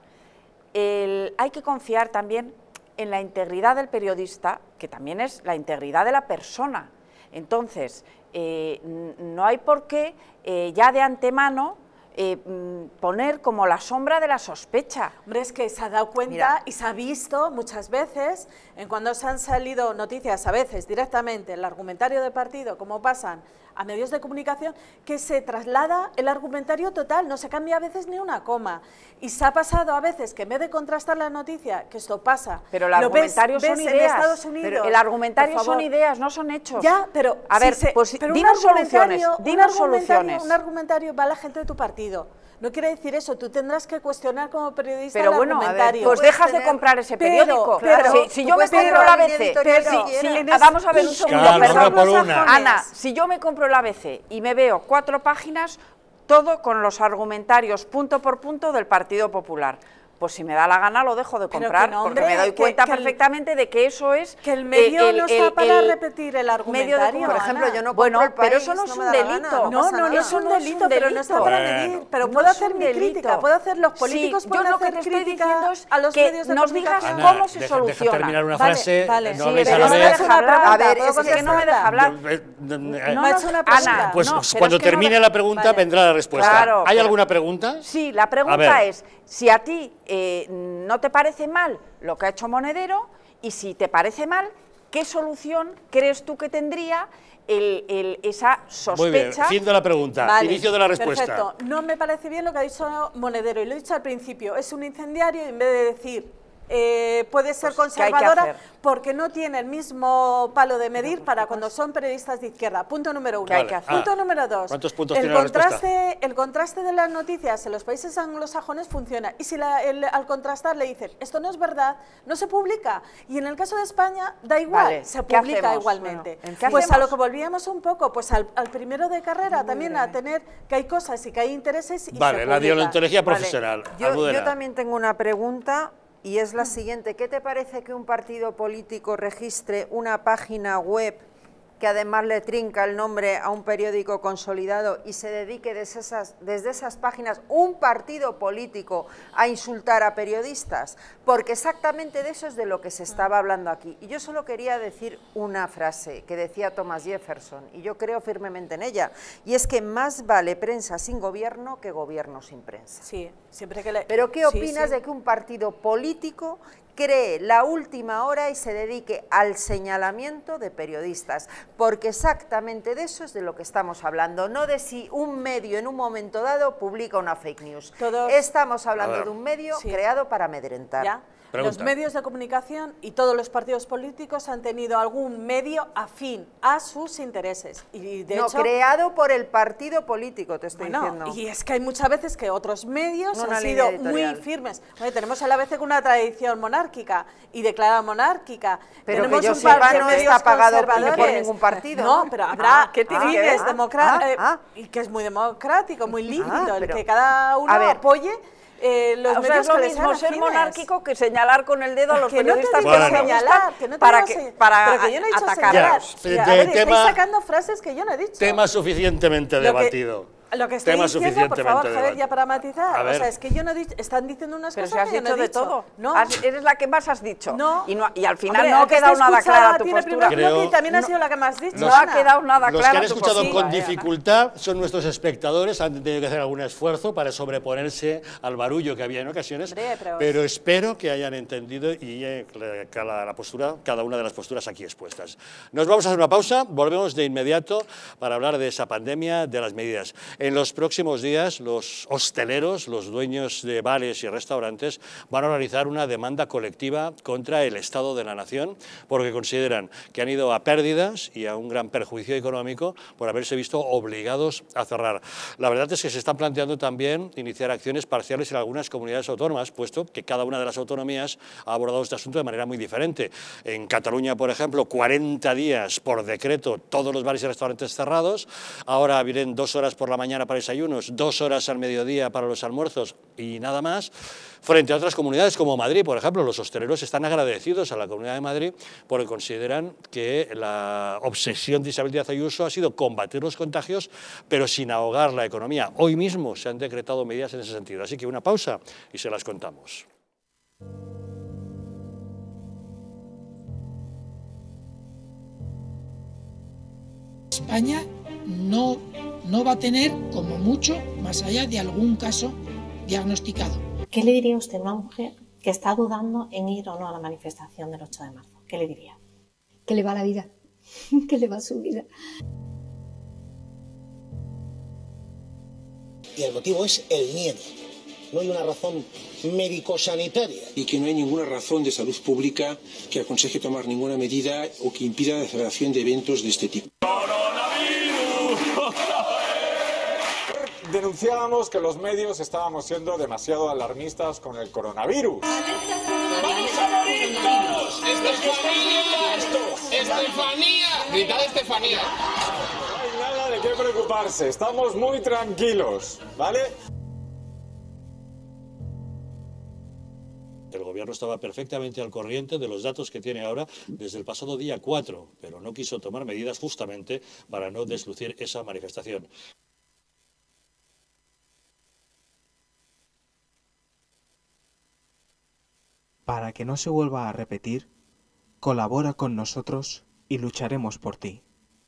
el, hay que confiar también en la integridad del periodista, que también es la integridad de la persona. Entonces, eh, no hay por qué eh, ya de antemano eh, poner como la sombra de la sospecha.
Hombre, es que se ha dado cuenta
Mira.
y se ha visto muchas veces, en cuando se han salido noticias, a veces directamente, el argumentario de partido, como pasan a medios de comunicación, que se traslada el argumentario total, no se cambia a veces ni una coma. Y se ha pasado a veces que en vez de contrastar la noticia, que esto pasa,
Pero el
lo
argumentario
ves,
son
ves
ideas.
en Estados Unidos,
Pero el argumentario
por
son
favor.
ideas, no son hechos.
Ya, pero
a
si
ver,
se-
pues
pero un
dinos soluciones,
argumentario- un
dinos
argumentario-
soluciones.
Un argumentario va a la gente de tu partido. No quiere decir eso, tú tendrás que cuestionar como periodista
Pero
el
bueno, a ver,
argumentario.
pues
Puedes
dejas de
tener-
comprar ese
Pero,
periódico.
claro,
si si
tú
yo me
puedes tener
compro la
la
A B
línea
C,
editorial
si-
que
si-
quieras.
vamos a ver un segundo,
Claro,
perdón.
una por una.
Ana, si yo me compro el A B C y me veo cuatro páginas, todo con los argumentarios punto por punto del Partido Popular. pues si me da la gana lo dejo de comprar,
no,
porque
hombre,
me doy
que,
cuenta
que el,
perfectamente de que eso es...
Que el medio
eh, el,
no está
el,
para
el
repetir el argumentario.
medio de,
por ejemplo,
Ana.
yo no
bueno,
compro el país,
pero eso no es
no me
un
da la
delito.
gana,
No,
pasa
no, no
nada.
es un
no es
delito,
un
pero no está para
Bueno.
medir. Pero
No
puedo
es
hacer
un
mi
delito.
crítica, puedo hacer, los políticos
Sí,
pueden
yo lo
hacer
que te estoy
crítica
diciendo es
a los
que
medios de
nos digas
comunicación.
Ana,
cómo se
deja,
soluciona.
deja terminar una
Vale,
frase,
vale.
no
Sí,
habléis a
pero
la
no me
vez.
deja hablar.
A ver,
¿puedo
es que
Es que no me
contestarla?
deja hablar.
Eh, eh,
No, me ha hecho una
Ana,
pregunta.
Pues
no, pero
cuando
es que no
termine
de-
la pregunta
Vale.
vendrá la respuesta.
Claro,
¿Hay
pero-
alguna pregunta?
Sí, la
A
pregunta
ver.
es si a ti eh, no te parece mal lo que ha hecho Monedero y si te parece mal, ¿qué solución crees tú que tendría el, el, esa sospecha?
Muy bien, fin de la pregunta,
Vale,
inicio de la respuesta.
Perfecto. No me parece bien lo que ha dicho Monedero, y lo he dicho al principio, es un incendiario, y en vez de decir eh, puede ser
Pues, ¿qué hay que
conservadora
hacer?
porque no tiene el mismo palo de medir para cuando son periodistas de izquierda. Punto número uno.
¿Qué hay que hacer?
Punto
Ah,
número dos.
¿cuántos puntos
el
tiene la respuesta?
contraste, el contraste de las noticias en los países anglosajones funciona, y si la, el, al contrastar le dicen esto no es verdad, no se publica, y en el caso de España da igual,
Vale,
se
¿qué
publica
hacemos?
igualmente.
Bueno, ¿qué
pues a
hacemos?
lo que volvíamos un poco, pues al, al primero de carrera también a tener que hay cosas y que hay intereses y
Vale,
se
la
publica.
deontología
Vale,
profesional.
Yo,
Almudena.
yo también tengo una pregunta y es la siguiente. ¿Qué te parece que un partido político registre una página web que además le trinca el nombre a un periódico consolidado y se dedique desde esas, desde esas páginas un partido político a insultar a periodistas? Porque exactamente de eso es de lo que se estaba hablando aquí. Y yo solo quería decir una frase que decía Thomas Jefferson, y yo creo firmemente en ella, y es que más vale prensa sin gobierno que gobierno sin prensa.
Sí, siempre que le...
Pero ¿qué
sí,
opinas
sí.
de que un partido político cree la última hora y se dedique al señalamiento de periodistas? Porque exactamente de eso es de lo que estamos hablando, no de si un medio en un momento dado publica una fake news.
Todos-
Estamos hablando
A ver.
de un medio
Sí.
creado para amedrentar.
¿Ya?
Pregunta.
Los medios de comunicación y todos los partidos políticos han tenido algún medio afín a sus intereses. Y de
No,
hecho,
creado por el partido político, te estoy
bueno,
diciendo.
y es que hay muchas veces que otros medios
Una
han
línea
sido muy
editorial.
firmes. Oye, tenemos a la vez una tradición monárquica y declarada monárquica.
Pero
tenemos
que yo
un par
sepa,
de
no
medios
está pagado por
conservadores.
ningún partido,
No,
¿no?
pero habrá
Ah, ¿qué tiene que
fines
ver?
democra-
Ah,
eh,
ah.
y que es muy democrático, muy lícito,
Ah,
el
pero-
que cada uno
a ver.
apoye eh, los
O sea,
medios
es lo
que les
mismo
sean
ser
afines.
monárquico que señalar con el dedo a los
Que no te
periodistas
digo
que no te
Bueno.
señalar,
gustan
que no te
para,
digo
que,
se-
para
pero que yo no he dicho
atacar.
señalar.
Ya,
Y a
de-
ver,
tema-
estáis sacando frases que yo no he dicho.
Tema suficientemente
Lo que-
debatido.
Lo que estoy
Tema
diciendo, por
suficientemente
favor, Javier,
debatido.
ya para matizar,
A
o
ver.
sea, es que yo no he dicho, están diciendo unas
Pero si
cosas
has
que yo no
dicho
he
de
dicho.
todo.
No,
Has- eres la que más has dicho.
no.
Y, no, y al final
Hombre,
no ha
el que
quedado
te
nada
escuchaba
clara
a
tu
ti en el
postura.
primer bloque
Creo-
y también ha
no-
sido la que más has dicho,
No ha
Ana.
quedado nada
Los
clara
que han
tu
escuchado
postura.
con
Ana.
dificultad son nuestros espectadores, han tenido que hacer algún esfuerzo para sobreponerse al barullo que había en ocasiones,
Hombre, pero-
pero espero que hayan entendido y eh, la, la postura, cada una de las posturas aquí expuestas. Nos vamos a hacer una pausa, volvemos de inmediato para hablar de esa pandemia, de las medidas. En los próximos días, los hosteleros, los dueños de bares y restaurantes van a organizar una demanda colectiva contra el Estado de la Nación porque consideran que han ido a pérdidas y a un gran perjuicio económico por haberse visto obligados a cerrar. La verdad es que se están planteando también iniciar acciones parciales en algunas comunidades autónomas, puesto que cada una de las autonomías ha abordado este asunto de manera muy diferente. En Cataluña, por ejemplo, cuarenta días por decreto, todos los bares y restaurantes cerrados. Ahora vienen dos horas por la mañana para desayunos, dos horas al mediodía para los almuerzos y nada más. Frente a otras comunidades como Madrid, por ejemplo, los hosteleros están agradecidos a la Comunidad de Madrid porque consideran que la obsesión de Isabel Díaz Ayuso ha sido combatir los contagios, pero sin ahogar la economía. Hoy mismo se han decretado medidas en ese sentido. Así que una pausa y se las contamos.
España no, no va a tener, como mucho, más allá de algún caso diagnosticado.
¿Qué le diría usted a una mujer que está dudando en ir o no a la manifestación del ocho de marzo? ¿Qué le diría?
Que le va la vida, que le va su vida.
Y el motivo es el miedo. No hay una razón médico-sanitaria.
Y que no hay ninguna razón de salud pública que aconseje tomar ninguna medida o que impida la celebración de eventos de este tipo.
Denunciábamos que los medios estábamos siendo demasiado alarmistas con el coronavirus.
¡Vamos a morir todos! ¡Estefanía! ¡Estefanía! ¡Gritad Estefanía!
No hay nada de qué preocuparse, estamos muy tranquilos, ¿vale?
El Gobierno estaba perfectamente al corriente de los datos que tiene ahora desde el pasado día cuatro, pero no quiso tomar medidas justamente para no deslucir esa manifestación.
Para que no se vuelva a repetir, colabora con nosotros y lucharemos por ti.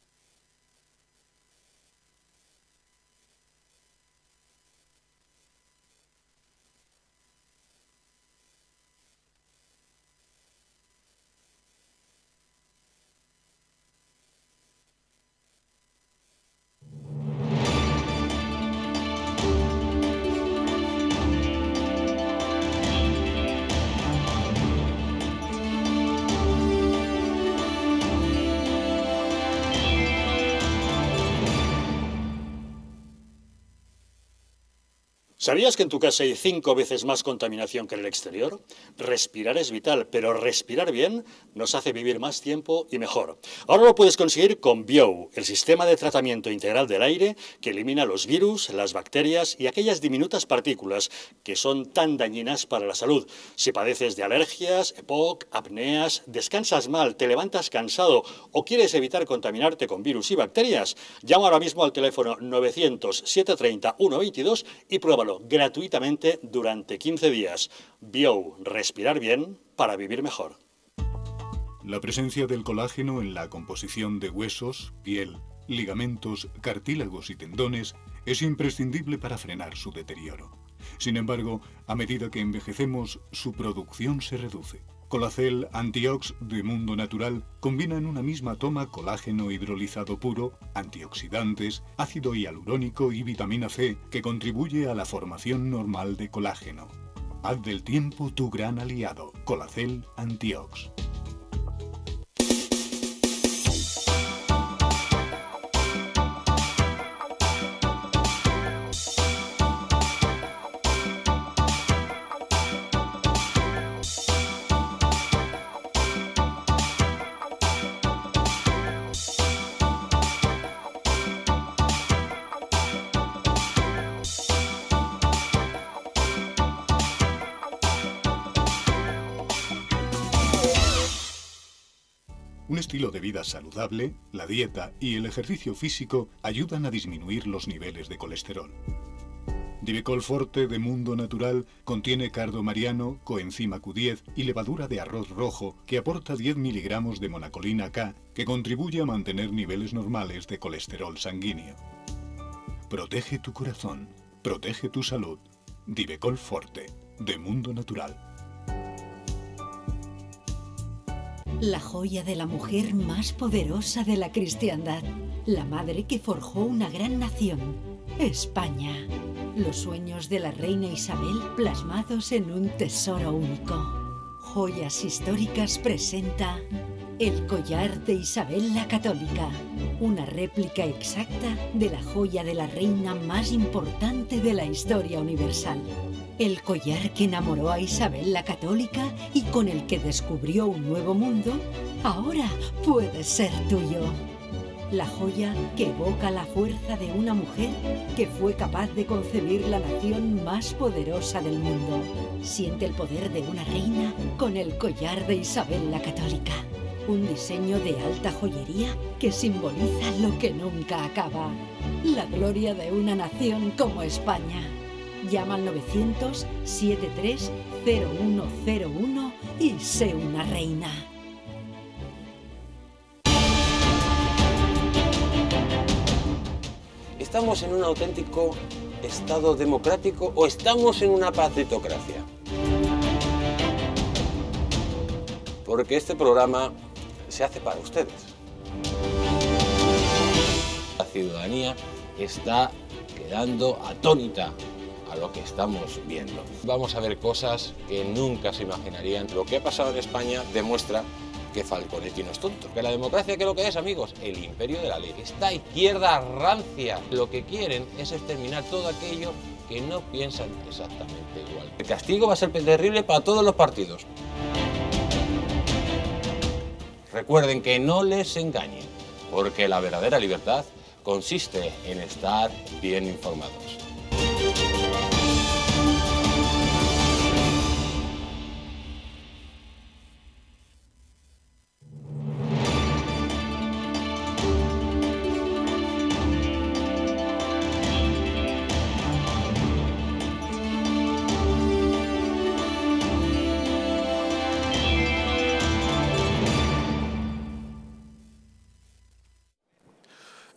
¿Sabías que en tu casa hay cinco veces más contaminación que en el exterior? Respirar es vital, pero respirar bien nos hace vivir más tiempo y mejor. Ahora lo puedes conseguir con Biou, el sistema de tratamiento integral del aire que elimina los virus, las bacterias y aquellas diminutas partículas que son tan dañinas para la salud. Si padeces de alergias, E P O C, apneas, descansas mal, te levantas cansado o quieres evitar contaminarte con virus y bacterias, llama ahora mismo al teléfono novecientos, setecientos treinta, ciento veintidós y pruébalo gratuitamente durante quince días. Biou, respirar bien para vivir mejor.
La presencia del colágeno en la composición de huesos, piel, ligamentos, cartílagos y tendones es imprescindible para frenar su deterioro. Sin embargo, a medida que envejecemos, su producción se reduce. Colacel Antiox de Mundo Natural combina en una misma toma colágeno hidrolizado puro, antioxidantes, ácido hialurónico y vitamina C que contribuye a la formación normal de colágeno. Haz del tiempo tu gran aliado. Colacel Antiox. Un estilo de vida saludable, la dieta y el ejercicio físico ayudan a disminuir los niveles de colesterol. Divecol Forte de Mundo Natural contiene cardo mariano, coenzima Q diez y levadura de arroz rojo que aporta diez miligramos de monacolina K que contribuye a mantener niveles normales de colesterol sanguíneo. Protege tu corazón, protege tu salud. Divecol Forte de Mundo Natural.
La joya de la mujer más poderosa de la cristiandad, la madre que forjó una gran nación, España. Los sueños de la reina Isabel plasmados en un tesoro único. Joyas Históricas presenta el collar de Isabel la Católica, una réplica exacta de la joya de la reina más importante de la historia universal. El collar que enamoró a Isabel la Católica y con el que descubrió un nuevo mundo, ahora puede ser tuyo. La joya que evoca la fuerza de una mujer que fue capaz de concebir la nación más poderosa del mundo. Siente el poder de una reina con el collar de Isabel la Católica. Un diseño de alta joyería que simboliza lo que nunca acaba. La gloria de una nación como España. Llama al novecientos, setenta y tres, cero uno cero uno y sé una reina.
¿Estamos en un auténtico Estado democrático o estamos en una partitocracia? Porque este programa se hace para ustedes. La ciudadanía está quedando atónita a lo que estamos viendo. Vamos a ver cosas que nunca se imaginarían. Lo que ha pasado en España demuestra que Falconetti no es tonto. Que la democracia, ¿qué es lo que es, amigos? El imperio de la ley. Esta izquierda rancia lo que quieren es exterminar todo aquello que no piensan exactamente igual. El castigo va a ser terrible para todos los partidos. Recuerden que no les engañen, porque la verdadera libertad consiste en estar bien informados.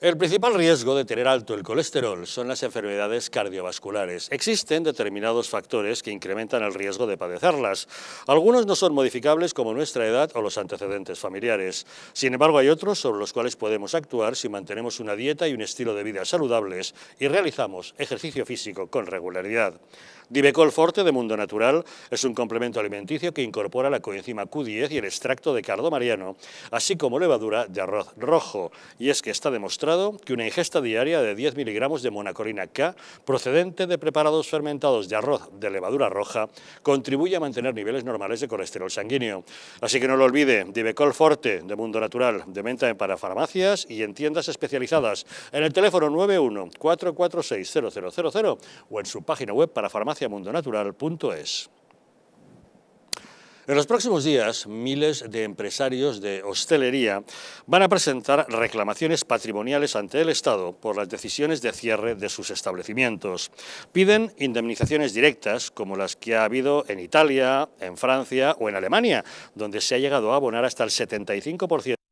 El principal riesgo de tener alto el colesterol son las enfermedades cardiovasculares. Existen determinados factores que incrementan el riesgo de padecerlas. Algunos no son modificables como nuestra edad o los antecedentes familiares. Sin embargo, hay otros sobre los cuales podemos actuar si mantenemos una dieta y un estilo de vida saludables y realizamos ejercicio físico con regularidad. Divecol Forte de Mundo Natural es un complemento alimenticio que incorpora la coenzima Q diez y el extracto de cardo mariano, así como levadura de arroz rojo. Y es que está demostrado que una ingesta diaria de diez miligramos de monacolina K, procedente de preparados fermentados de arroz de levadura roja, contribuye a mantener niveles normales de colesterol sanguíneo. Así que no lo olvide, Divecol Forte de Mundo Natural, de venta en parafarmacias y en tiendas especializadas, en el teléfono nueve uno cuatro cuatro seis cero cero cero cero o en su página web parafarmacia mundo natural punto es. En los próximos días, miles de empresarios de hostelería van a presentar reclamaciones patrimoniales ante el Estado por las decisiones de cierre de sus establecimientos. Piden indemnizaciones directas, como las que ha habido en Italia, en Francia o en Alemania, donde se ha llegado a abonar hasta el setenta y cinco por ciento.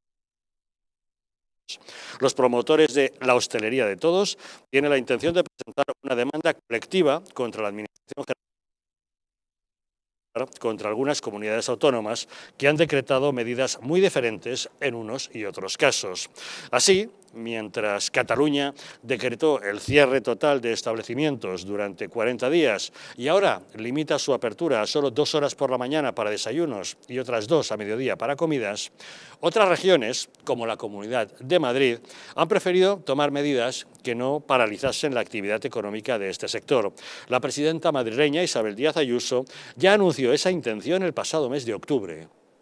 Los promotores de la hostelería de todos tienen la intención de presentar una demanda colectiva contra la Administración General, contra algunas comunidades autónomas que han decretado medidas muy diferentes en unos y otros casos. Así, mientras Cataluña decretó el cierre total de establecimientos durante cuarenta días y ahora limita su apertura a solo dos horas por la mañana para desayunos y otras dos a mediodía para comidas, otras regiones, como la Comunidad de Madrid, han preferido tomar medidas que no paralizasen la actividad económica de este sector. La presidenta madrileña Isabel Díaz Ayuso ya anunció esa intención el pasado mes de octubre.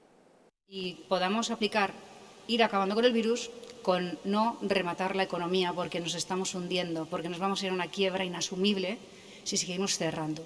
Y podamos aplicar, ir acabando con el virus, con no rematar la economía porque nos estamos hundiendo, porque nos vamos a ir a una quiebra inasumible si seguimos cerrando.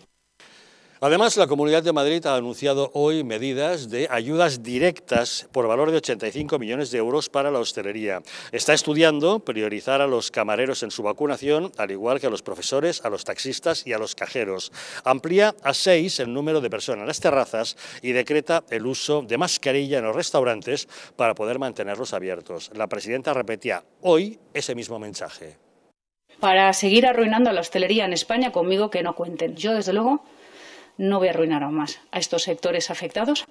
Además, la Comunidad de Madrid ha anunciado hoy medidas de ayudas directas por valor de ochenta y cinco millones de euros para la hostelería. Está estudiando priorizar a los camareros en su vacunación, al igual que a los profesores, a los taxistas y a los cajeros. Amplía a seis el número de personas en las terrazas y decreta el uso de mascarilla en los restaurantes para poder mantenerlos abiertos. La presidenta repetía hoy ese mismo mensaje.
Para seguir arruinando a la hostelería en España, conmigo que no cuenten. Yo, desde luego, no voy a arruinar aún más a estos sectores afectados.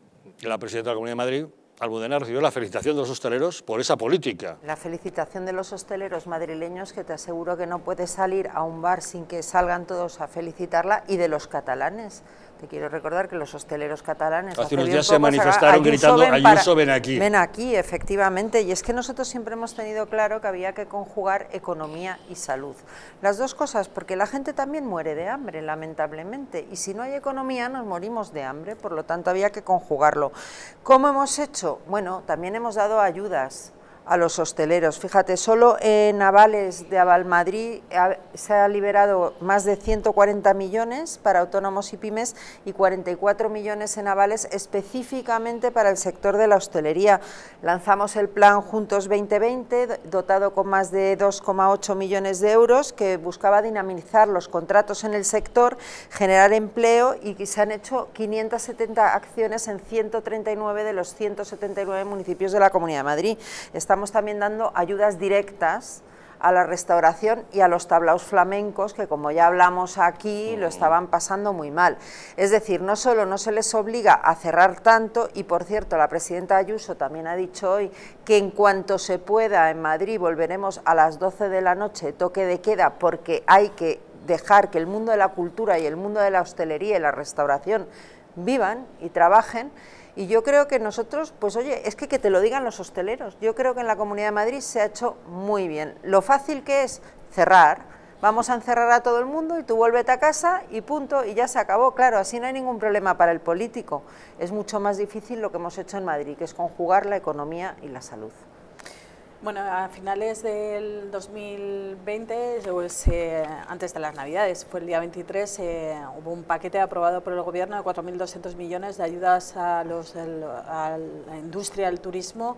La presidenta de la Comunidad de Madrid, Almudena, recibió la felicitación de los hosteleros por esa política.
La felicitación de los hosteleros madrileños, que te aseguro que no puedes salir a un bar sin que salgan todos a felicitarla, y de los catalanes. Te quiero recordar que los hosteleros catalanes
hace unos días se manifestaron gritando Ayuso, ven aquí.
Ven aquí, efectivamente, y es que nosotros siempre hemos tenido claro que había que conjugar economía y salud. Las dos cosas, porque la gente también muere de hambre, lamentablemente, y si no hay economía nos morimos de hambre, por lo tanto había que conjugarlo. ¿Cómo hemos hecho? Bueno, también hemos dado ayudas a los hosteleros. Fíjate, solo en avales de Avalmadrid se ha liberado más de ciento cuarenta millones para autónomos y pymes y cuarenta y cuatro millones en avales específicamente para el sector de la hostelería. Lanzamos el plan Juntos veinte veinte, dotado con más de dos coma ocho millones de euros, que buscaba dinamizar los contratos en el sector, generar empleo, y que se han hecho quinientas setenta acciones en ciento treinta y nueve de los ciento setenta y nueve municipios de la Comunidad de Madrid. Estamos también dando ayudas directas a la restauración y a los tablaos flamencos, que como ya hablamos aquí, lo estaban pasando muy mal. Es decir, no solo no se les obliga a cerrar tanto, y por cierto, la presidenta Ayuso también ha dicho hoy que en cuanto se pueda en Madrid volveremos a las doce de la noche, toque de queda, porque hay que dejar que el mundo de la cultura y el mundo de la hostelería y la restauración vivan y trabajen. Y yo creo que nosotros, pues oye, es que que te lo digan los hosteleros, yo creo que en la Comunidad de Madrid se ha hecho muy bien. Lo fácil que es cerrar, vamos a encerrar a todo el mundo y tú vuélvete a casa y punto, y ya se acabó. Claro, así no hay ningún problema para el político. Es mucho más difícil lo que hemos hecho en Madrid, que es conjugar la economía y la salud.
Bueno, a finales del dos mil veinte, pues, eh, antes de las Navidades, fue el día veintitrés, eh, hubo un paquete aprobado por el Gobierno de cuatro mil doscientos millones de ayudas a, los, el, a la industria, al turismo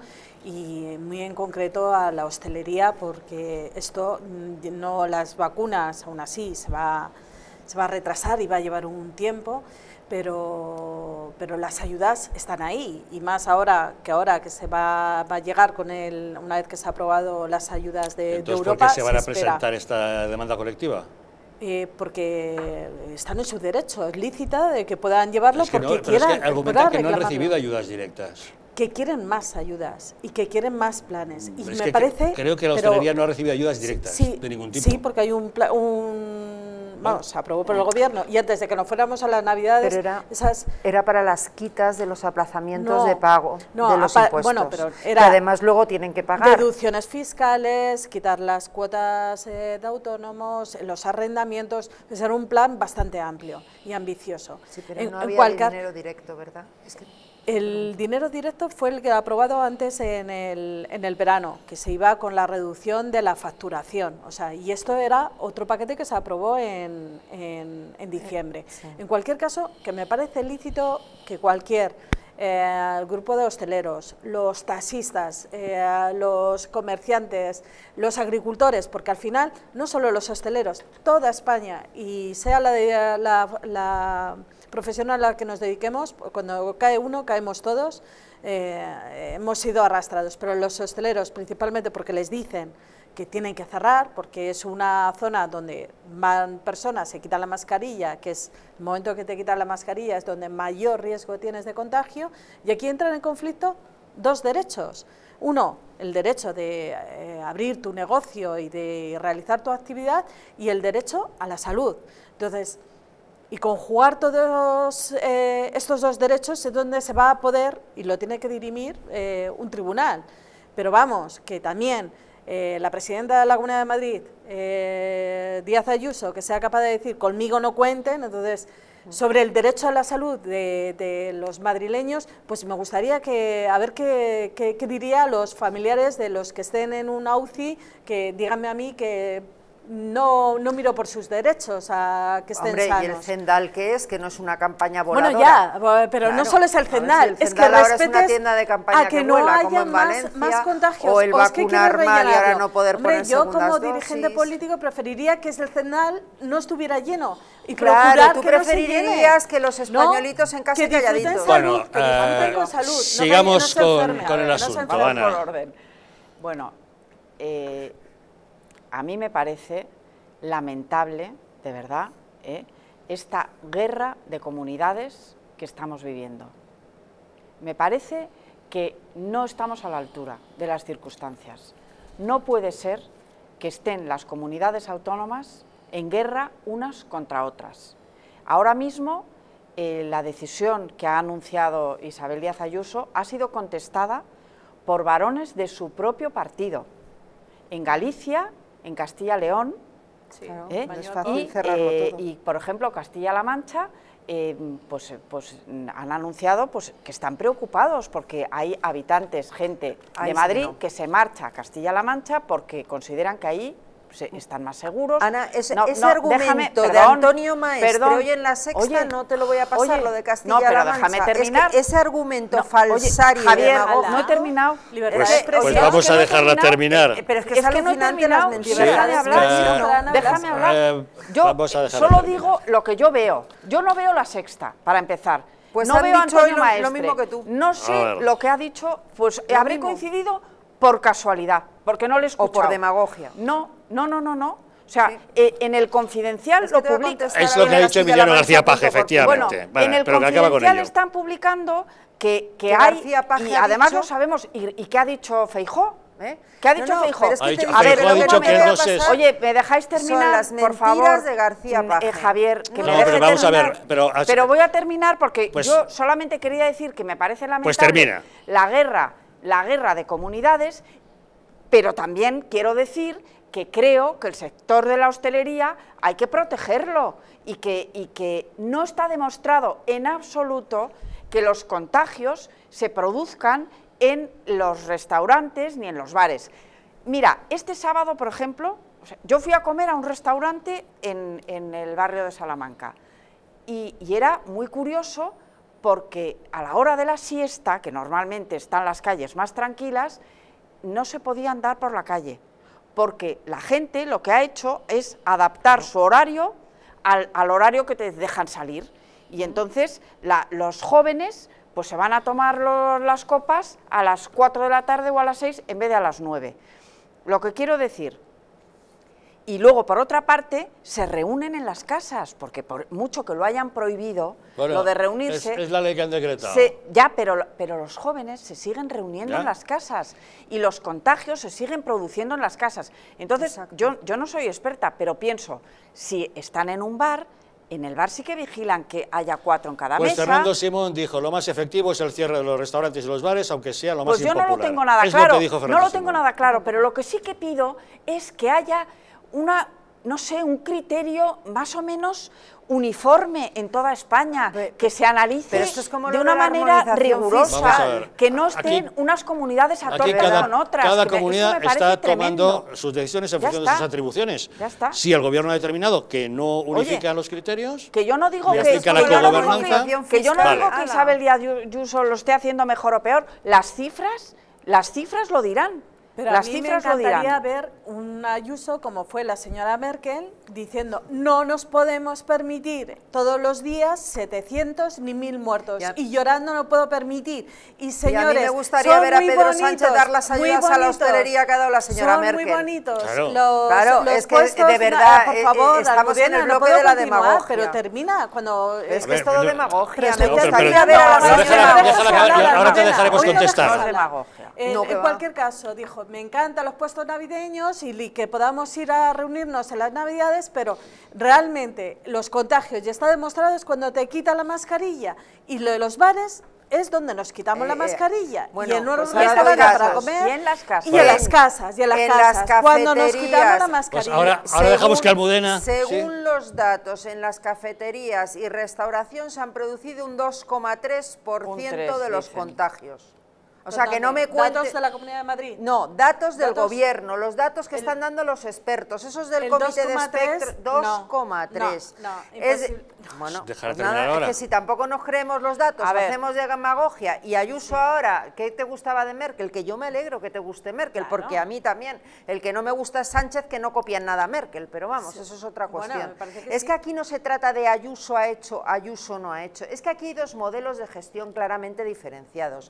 y muy en concreto a la hostelería, porque esto, no las vacunas, aún así, se va... se va a retrasar y va a llevar un tiempo, pero, pero las ayudas están ahí, y más ahora que ahora que se va, va a llegar con el, una vez que se ha aprobado las ayudas de,
Entonces,
de Europa.
¿por qué se van a
se
presentar esta demanda colectiva?
Eh, porque están en su derecho, es lícita de que puedan llevarlo
Es que
porque
no, pero
quieran.
es que argumentan que no han
reclamarlo.
recibido ayudas directas.
Que quieren más ayudas y que quieren más planes. Y
Es
me
que
parece.
creo que la
pero-
hostelería no ha recibido ayudas directas
sí,
de ningún tipo.
Sí, porque hay un, pla- un vamos, se aprobó por el gobierno, y antes de que nos fuéramos a las Navidades,
Pero era,
esas
era para las quitas de los aplazamientos
No,
de pago
no,
de los
apa-
impuestos,
bueno, pero era
que además luego tienen que pagar.
deducciones fiscales, quitar las cuotas eh, de autónomos, los arrendamientos, pues era un plan bastante amplio y ambicioso.
Sí, pero
en,
no
en
había
cualquier-
dinero directo, ¿verdad? Es que...
El dinero directo fue el que aprobado antes en el, en el verano, que se iba con la reducción de la facturación, o sea, y esto era otro paquete que se aprobó en, en, en diciembre.
Sí.
En cualquier caso, que me parece lícito que cualquier eh, grupo de hosteleros, los taxistas, eh, los comerciantes, los agricultores, porque al final no solo los hosteleros, toda España, y sea la de la, la profesión a la que nos dediquemos, cuando cae uno, caemos todos, eh, hemos sido arrastrados, pero los hosteleros principalmente porque les dicen que tienen que cerrar, porque es una zona donde van personas, se quitan la mascarilla, que es el momento que te quitan la mascarilla, es donde mayor riesgo tienes de contagio, y aquí entran en conflicto dos derechos. Uno, el derecho de eh, abrir tu negocio y de realizar tu actividad, y el derecho a la salud. Entonces, y conjugar todos eh, estos dos derechos es donde se va a poder, y lo tiene que dirimir eh, un tribunal. Pero vamos, que también eh, la presidenta de la Comunidad de Madrid, eh, Díaz Ayuso, que sea capaz de decir conmigo no cuenten, entonces sobre el derecho a la salud de, de los madrileños, pues me gustaría que, a ver qué, qué, qué diría a los familiares de los que estén en una U C I, que díganme a mí que no, no miro por sus derechos a que estén
Hombre,
sanos.
y el Zendal, ¿qué es? Que no es una campaña voladora.
Bueno, ya, pero
Claro,
no solo es el
a ver si
Zendal,
el
es que
Zendal ahora es una
respetes
tienda de campaña
a que,
que
no
vuela,
haya
como en
más,
Valencia,
más contagios,
o el
es que
vacunar
quiere
mal y ahora
rellenarlo.
no poder
Hombre,
poner
yo
segundas
como dirigente
dosis.
político preferiría que el Zendal no estuviera lleno y
Claro,
procurar
tú
que no se llene.
preferirías que los
¿No?
españolitos en casa
que disfruten
calladitos.
salud,
Bueno,
que disfruten
eh,
con salud, no
sigamos
que no se
con-
enferme.
con el
A ver, no se
asunto,
enferme.
Ana.
Por orden. Bueno, eh, a mí me parece lamentable, de verdad, ¿eh? esta guerra de comunidades que estamos viviendo. Me parece que no estamos a la altura de las circunstancias. No puede ser que estén las comunidades autónomas en guerra unas contra otras. Ahora mismo, eh, la decisión que ha anunciado Isabel Díaz Ayuso ha sido contestada por varones de su propio partido. En Galicia, en Castilla y León,
Sí,
¿eh?
no es fácil
y,
cerrarlo
eh,
todo.
y, por ejemplo, Castilla-La Mancha, eh, pues, pues han anunciado pues, que están preocupados porque hay habitantes, gente
Ahí
de
sí
Madrid
no.
que se marcha a Castilla-La Mancha porque consideran que ahí se, están más seguros.
Ana, ese,
No,
ese
no,
argumento
déjame,
de
perdón,
Antonio Maestre
perdón.
hoy en La Sexta,
Oye,
no te lo voy a pasar,
oye,
lo de
no,
Castilla-La
pero
Mancha.
déjame terminar.
Es que ese argumento
No, oye,
falsario y
Javier,
demagógico,
no he terminado.
Libertad
Pues,
de expresión.
pues
Es
vamos
que
a
no he
dejarla
terminado.
terminar.
Pero es que es,
Es que no he
alucinante las
terminado.
mentiras.
Sí,
Déjame hablar,
eh,
sí,
Ana,
déjame hablar.
eh,
Yo
vamos a
eh,
dejarla
solo
terminar.
digo lo que yo veo. Yo no veo La Sexta, para empezar.
Pues
no
han
veo a
dicho hoy
Antonio
lo- lo
Maestre.
mismo que tú.
No
A
sé
ver.
lo que ha dicho, pues
Lo
habré
mismo.
coincidido por casualidad, porque no le he escuchado.
O por demagogia.
No, no, no, no, no. O sea,
Sí.
eh, en el Confidencial
Es que
lo
te voy a
publica.
contestar
Es lo que ha
en
dicho
Castilla-La
Emiliano
Mancha
García Paje,
punto com.
efectivamente.
Bueno,
Vale,
en el
pero que acaba con
Confidencial
ello.
están publicando que, que,
Que
hay,
García Paje
y
ha
además
dicho-
lo sabemos, y, y que ha dicho Feijó.
¿Eh?
¿Qué ha
No,
dicho
no,
Feijó?
pero es que
Ha
te
dicho-
digo,
A ver,
pero
Feijóo ha
lo
dicho
me
que
voy a
no se-
pasar
Oye, ¿me dejáis terminar,
son las
por
mentiras
favor?
de García
Mm,
Paje.
eh, Javier, que
No,
me
No,
deje
pero vamos a
terminar.
ver. Pero, as-
Pero voy a terminar porque
Pues-
yo solamente quería decir que me parece lamentable
Pues termina.
la guerra, la guerra de comunidades, pero también quiero decir que creo que el sector de la hostelería hay que protegerlo y que, y que no está demostrado en absoluto que los contagios se produzcan en los restaurantes ni en los bares. Mira, este sábado, por ejemplo, o sea, yo fui a comer a un restaurante en, en el barrio de Salamanca y, y era muy curioso porque a la hora de la siesta, que normalmente están las calles más tranquilas, no se podía andar por la calle, porque la gente lo que ha hecho es adaptar su horario al, al horario que te dejan salir. Y entonces la, los jóvenes pues se van a tomar los, las copas a las cuatro de la tarde o a las seis en vez de a las nueve. Lo que quiero decir, y luego por otra parte se reúnen en las casas, porque por mucho que lo hayan prohibido,
bueno,
lo de reunirse...
Es, es la ley que han decretado.
Se, ya, pero, pero los jóvenes se siguen reuniendo
¿Ya?
en las casas y los contagios se siguen produciendo en las casas. Entonces, yo, yo no soy experta, pero pienso, si están en un bar... En el bar sí que vigilan que haya cuatro en cada
pues
mesa.
Fernando Simón dijo, lo más efectivo es el cierre de los restaurantes y los bares, aunque sea lo más
pues
impopular.
Pues yo no lo tengo nada
es
claro,
lo que dijo Fernando
no lo
Simón.
tengo nada claro, pero lo que sí que pido es que haya una, no sé, un criterio más o menos uniforme en toda España, que se analice
pero esto es como
de
lo
una
de la
manera
armonización
rigurosa,
fiscal.
que no estén
Aquí-
unas comunidades a
Aquí
tope
cada,
con otras.
cada
que me-
comunidad
eso me parece
está
tremendo.
tomando sus decisiones en
Ya
función de
está.
sus atribuciones.
Ya está.
Si el gobierno ha determinado que no unifica los criterios,
Que yo no digo
y
que,
aplica
que
la
yo no digo
cogobernanza,
que, que yo no
vale.
digo que Isabel Díaz Ayuso lo esté haciendo mejor o peor. Las cifras, las cifras lo dirán.
Pero
las
a mí me
cifras lo
encantaría
dirán.
ver un Ayuso como fue la señora Merkel diciendo no nos podemos permitir todos los días setecientos ni mil muertos
Ya.
y llorando no puedo permitir. Y
Y
señores,
a mí me gustaría
son
ver a
muy
Pedro
bonitos,
Sánchez dar las
muy
ayudas a la
bonitos,
hostelería que ha dado la señora
son
Merkel.
muy bonitos.
Claro.
Los,
Claro,
los
es que
puestos,
de verdad,
por
eh,
favor,
eh, estamos en el
Almudena, no
bloque
puedo
de la
continuar,
demagogia.
pero termina cuando
Es
A
que es
ver,
todo
pero-
demagogia.
Pero
Me gustaría
pero-
ver a la
pero
señora
déjala-
Merkel
déjala que-
hablar,
ahora te
Almudena.
dejaremos
Hoy no
contestar.
dejamos
No es demagogia.
En,
No, que
en
va.
cualquier caso, dijo, me encantan los puestos navideños y li- que podamos ir a reunirnos en las navidades, pero realmente los contagios, ya está demostrado, es cuando te quitan la mascarilla. Y lo de los bares es donde nos quitamos
Eh,
la mascarilla.
bueno,
y en un
pues ahora
restaurante
doy
para
datos.
comer.
Y en las casas.
Y en las casas, y en las
En
casas.
las
cuando nos quitamos la
cafeterías.
mascarilla.
Pues ahora, ahora dejamos que Almudena...
Según
¿sí?
los datos, en las cafeterías y restauración se han producido un dos coma tres por ciento
Un
de los
dicen.
contagios. O sea, que no me
¿Datos
cuente...
de la Comunidad de Madrid?
No, datos del
Datos-
gobierno, los datos que
el-
están dando los expertos, esos del
el
comité de
dos coma tres,
espectro,
no,
dos coma tres.
no, no,
Es-
imposible.
bueno,
Dejar
pues
terminar
nada, es
ahora.
que si tampoco nos creemos los datos,
A ver.
hacemos de demagogia, y Ayuso ahora, ¿qué te gustaba de Merkel? Que yo me alegro que te guste Merkel,
Claro.
porque a mí también. El que no me gusta es Sánchez, que no copian nada a Merkel, pero vamos, eso es otra
Bueno,
cuestión.
me parece que
es
sí.
que aquí no se trata de Ayuso ha hecho, Ayuso no ha hecho, es que aquí hay dos modelos de gestión claramente diferenciados.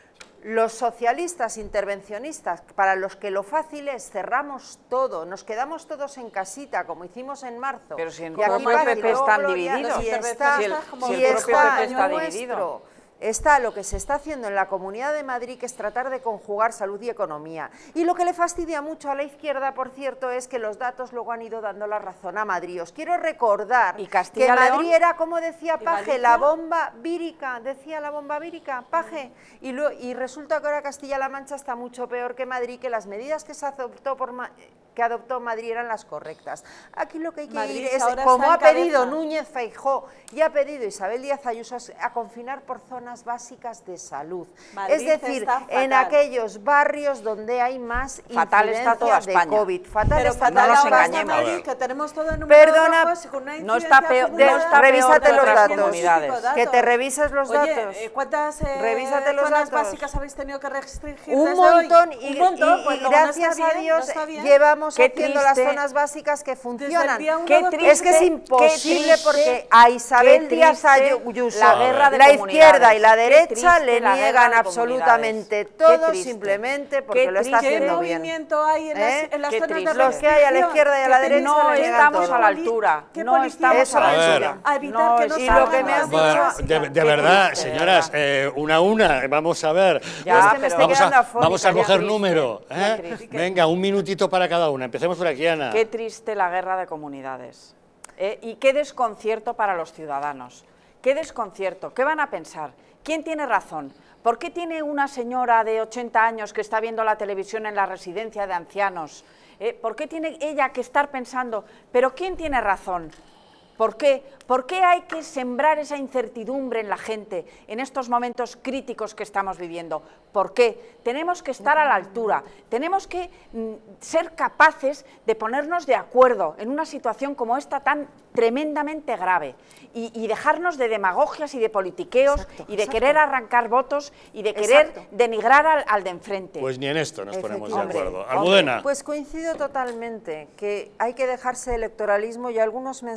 Los socialistas intervencionistas, para los que lo fácil es cerramos todo, nos quedamos todos en casita, como hicimos en marzo.
Pero si en
y
el
aquí
propio
fácil,
P P
luego
están
Gloria,
divididos.
y
Los
está,
Si el-
como
si
y
el propio
está
P P está
nuestro,
dividido.
está lo que se está haciendo en la Comunidad de Madrid, que es tratar de conjugar salud y economía. Y lo que le fastidia mucho a la izquierda, por cierto, es que los datos luego han ido dando la razón a Madrid. Os quiero recordar
¿Y
que
Castilla
Madrid
León?
era, como decía
¿Y
Paje,
Galicia?
la bomba vírica, decía la bomba vírica, Paje, y, lo- y resulta que ahora Castilla-La Mancha está mucho peor que Madrid, que las medidas que se adoptó por Ma- que adoptó Madrid eran las correctas. Aquí lo que hay que
Madrid
ir es,
ahora
como
está
ha
en
pedido
cabeza.
Núñez Feijóo y ha pedido Isabel Díaz Ayuso, a confinar por zonas básicas de salud.
Madrid
es decir,
está
en
fatal.
aquellos barrios donde hay más
Fatal
incidencia
está toda
de
España.
COVID. Fatal
Pero
está
fatal
no nos
ahora está
engañemos.
Madrid,
A ver.
que tenemos todo en
Perdona,
rojos, con una
no está
incidencia
peor-
acumulada.
no está peor
revísate
que
los
otras
datos.
comunidades.
Que te revises los
Oye,
datos.
eh, ¿cuántas eh,
Revísate los
zonas
datos.
básicas habéis tenido que restringir
Un
desde hoy?
montón, y,
Un montón,
y-
pues
y
luego no
gracias
está
a
bien,
Dios
no está bien.
llevamos
Qué
haciendo las
triste.
zonas básicas que funcionan.
día uno
Qué
de
triste,
Es que es imposible
qué
porque
triste,
a Isabel
qué
Díaz
triste
Ayuso,
la guerra de
la izquierda y la
comunidades. Qué
derecha
triste
le
la guerra
niegan
de
absolutamente
comunidades. Qué
todo,
triste.
simplemente porque
Qué
lo está
triste.
¿Qué
haciendo bien.
movimiento hay en las,
¿Eh?
en las
Qué
zonas de
triste.
Los que hay a la izquierda y a la
¿Qué
derecha
No
le niegan
estamos
todo.
a la altura.
¿Qué
No
policía
estamos
Eso
a la
A ver.
altura.
a evitar
No
que no
y
salgan
lo que me
las
has
zonas
dicho-
básicas?
De, de
Qué
verdad,
triste, de
señoras,
verdad.
eh, una a una, vamos a ver.
Ya,
Es que me estoy
vamos,
quedando
a,
afónica,
vamos a
ya.
coger
triste,
número.
ya
¿eh?
triste.
Venga, un minutito para cada una. Empecemos por aquí, Ana.
Qué triste la guerra de comunidades. ¿eh? Y qué desconcierto para los ciudadanos. Qué desconcierto. ¿Qué van a pensar? ¿Quién tiene razón? ¿Por qué tiene una señora de ochenta años que está viendo la televisión en la residencia de ancianos? ¿eh? ¿Por qué tiene ella que estar pensando, pero quién tiene razón? ¿Por qué? ¿Por qué hay que sembrar esa incertidumbre en la gente en estos momentos críticos que estamos viviendo? ¿Por qué? Tenemos que estar a la altura, tenemos que mm, ser capaces de ponernos de acuerdo en una situación como esta tan tremendamente grave y, y dejarnos de demagogias y de politiqueos
Exacto,
y de
exacto.
querer arrancar votos y de querer
Exacto.
denigrar al, al de enfrente.
Pues ni en esto nos ponemos de
Efectivamente.
acuerdo. Almudena.
Pues coincido totalmente que hay que dejarse de electoralismo y algunos mensajes que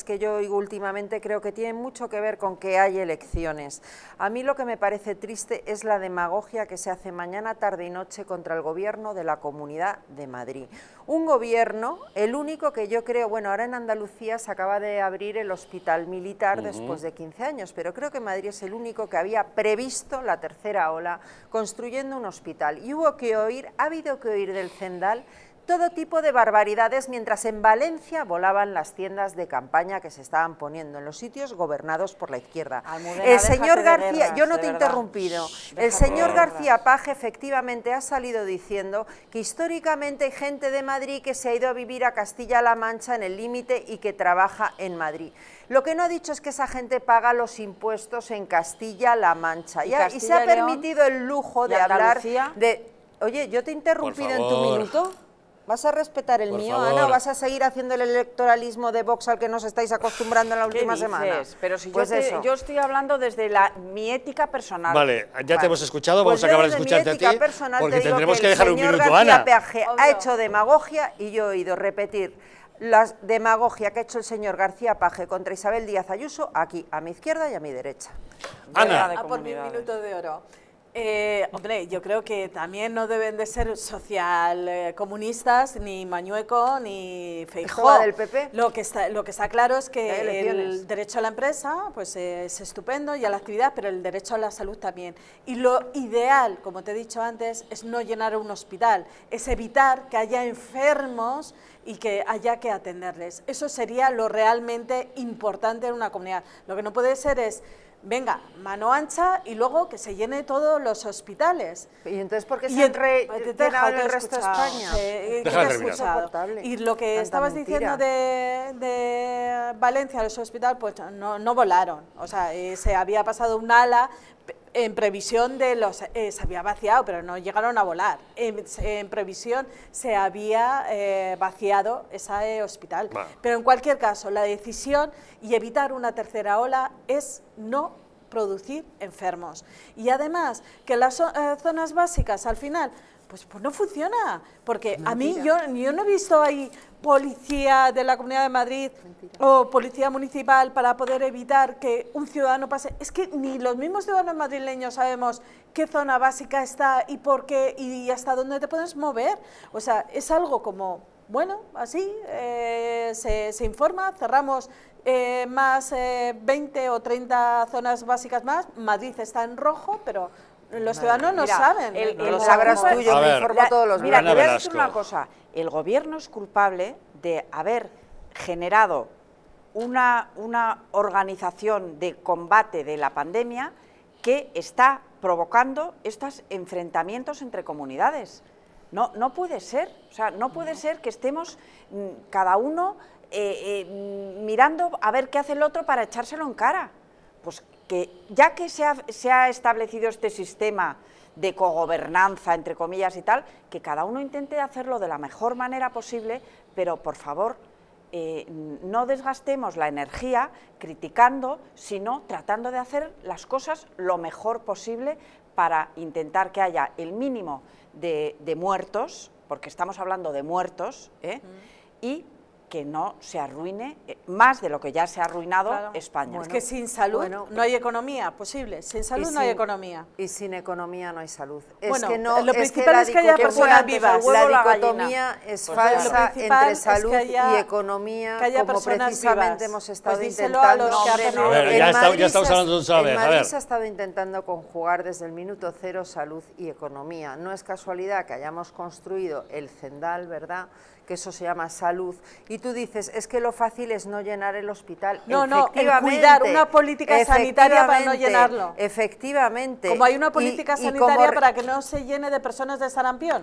que yo oigo últimamente creo que tienen mucho que ver con que hay elecciones. A mí lo que me parece triste es la demagogia que se hace mañana, tarde y noche contra el gobierno de la Comunidad de Madrid. Un gobierno, el único que yo creo, bueno, ahora en Andalucía se acaba de abrir el hospital militar uh-huh. después de quince años, pero creo que Madrid es el único que había previsto la tercera ola construyendo un hospital. Y hubo que oír, ha habido que oír del Cendal todo tipo de barbaridades, mientras en Valencia volaban las tiendas de campaña que se estaban poniendo en los sitios gobernados por la izquierda.
Almudena,
el señor García,
guerras,
yo no te he
verdad.
interrumpido,
Shh,
el señor García Paje efectivamente ha salido diciendo que históricamente hay gente de Madrid que se ha ido a vivir a Castilla-La Mancha en el límite y que trabaja en Madrid. Lo que no ha dicho es que esa gente paga los impuestos en Castilla-La Mancha y, y, y se ha permitido el lujo de hablar de... Oye, yo te he interrumpido en tu minuto. ¿Vas a respetar el
Por
mío,
favor.
Ana, o vas a seguir haciendo el electoralismo de Vox al que nos estáis acostumbrando en la última
¿Qué
semana?
dices? Pero si
pues
yo, te,
eso.
yo estoy hablando desde la, mi ética personal.
Vale, ya
Vale.
te hemos escuchado,
Pues
vamos a
yo
acabar de
desde
escucharte
mi
a ti,
ética personal
porque
te digo
tendremos
que
que
el
dejar un
señor
minuto,
García
Ana.
Peaje ha hecho demagogia y yo he oído repetir la demagogia que ha hecho el señor García Paje contra Isabel Díaz Ayuso aquí, a mi izquierda y a mi derecha.
Ana.
A por mi minuto de oro. Eh, hombre, yo creo que también no deben de ser social eh, comunistas, ni Mañueco, ni Feijóo.
¿Esto va del P P?
Lo que está, lo que está claro es que
¿Hay elecciones?
el derecho a la empresa pues, eh, es estupendo y a la actividad, pero el derecho a la salud también. Y lo ideal, como te he dicho antes, es no llenar un hospital, es evitar que haya enfermos y que haya que atenderles. Eso sería lo realmente importante en una comunidad. Lo que no puede ser es... venga, mano ancha y luego que se llene todos los hospitales.
¿Y entonces por qué
Y
se han
en-
re-
te
llenado
dejo,
en el
te he
resto de
escuchado.
España?
Eh,
Déjala
te he
terminar.
escuchado.
Insoportable.
Y lo que
Tanta
estabas
mentira.
diciendo de, de Valencia, los hospitales, pues no, no volaron. O sea, eh, se había pasado un ala en previsión de los... Eh, se había vaciado, pero no llegaron a volar. En, en previsión se había eh, vaciado ese hospital.
Vale.
Pero en cualquier caso, la decisión y evitar una tercera ola es no producir enfermos. Y además, que las zo- eh, zonas básicas al final, pues, pues no funciona, porque a mí yo, yo no he visto ahí policía de la Comunidad de Madrid Mentira. o policía municipal para poder evitar que un ciudadano pase. Es que ni los mismos ciudadanos madrileños sabemos qué zona básica está y por qué y hasta dónde te puedes mover. O sea, es algo como, bueno, así, eh, se, se informa, cerramos eh, más eh, veinte o treinta zonas básicas más, Madrid está en rojo, pero los ciudadanos no
Mira,
saben.
el-
No
el-
lo sabrás
la
tú, yo
A
me
ver,
informo todos los
Mira,
días.
te voy a
Ana
decir
Velasco.
una cosa, el gobierno es culpable de haber generado una, una organización de combate de la pandemia que está provocando estos enfrentamientos entre comunidades. No, no puede ser, o sea, no puede ser que estemos mm, cada uno eh, eh, mirando a ver qué hace el otro para echárselo en cara. Pues que ya que se ha, se ha establecido este sistema de cogobernanza, entre comillas y tal, que cada uno intente hacerlo de la mejor manera posible, pero por favor, eh, no desgastemos la energía criticando, sino tratando de hacer las cosas lo mejor posible para intentar que haya el mínimo de, de muertos, porque estamos hablando de muertos, ¿eh? mm. y que no se arruine eh, más de lo que ya se ha arruinado
Claro.
España.
Es que sin salud
bueno,
no hay economía posible, sin salud
Y
no hay
sin-
economía.
Y sin economía no hay salud. Es
Bueno,
que no,
lo
es
principal
la
es que haya
dicotomía-
personas vivas.
La
El huevo o la
dicotomía
gallina.
es
Pues
falsa
lo principal
entre
es que
salud
haya-
y economía,
que haya
como
personas
precisamente
vivas.
hemos estado
Pues díselo a
intentando.
los que
Hombre,
hacen-
no.
A ver,
En
ya está-
Madrid
ya estamos
se ha-
hablando de otra vez,
En
a
Madrid
ver.
se ha estado intentando conjugar desde el minuto cero salud y economía. No es casualidad que hayamos construido el Cendal, ¿verdad?, que eso se llama salud, y tú dices, es que lo fácil es no llenar el hospital.
No, no, el
Efectivamente,
cuidar una política sanitaria para no
efectivamente,
llenarlo.
Efectivamente.
Como hay una
Y-
política
y
sanitaria
como re-
para que no se llene de personas de sarampión,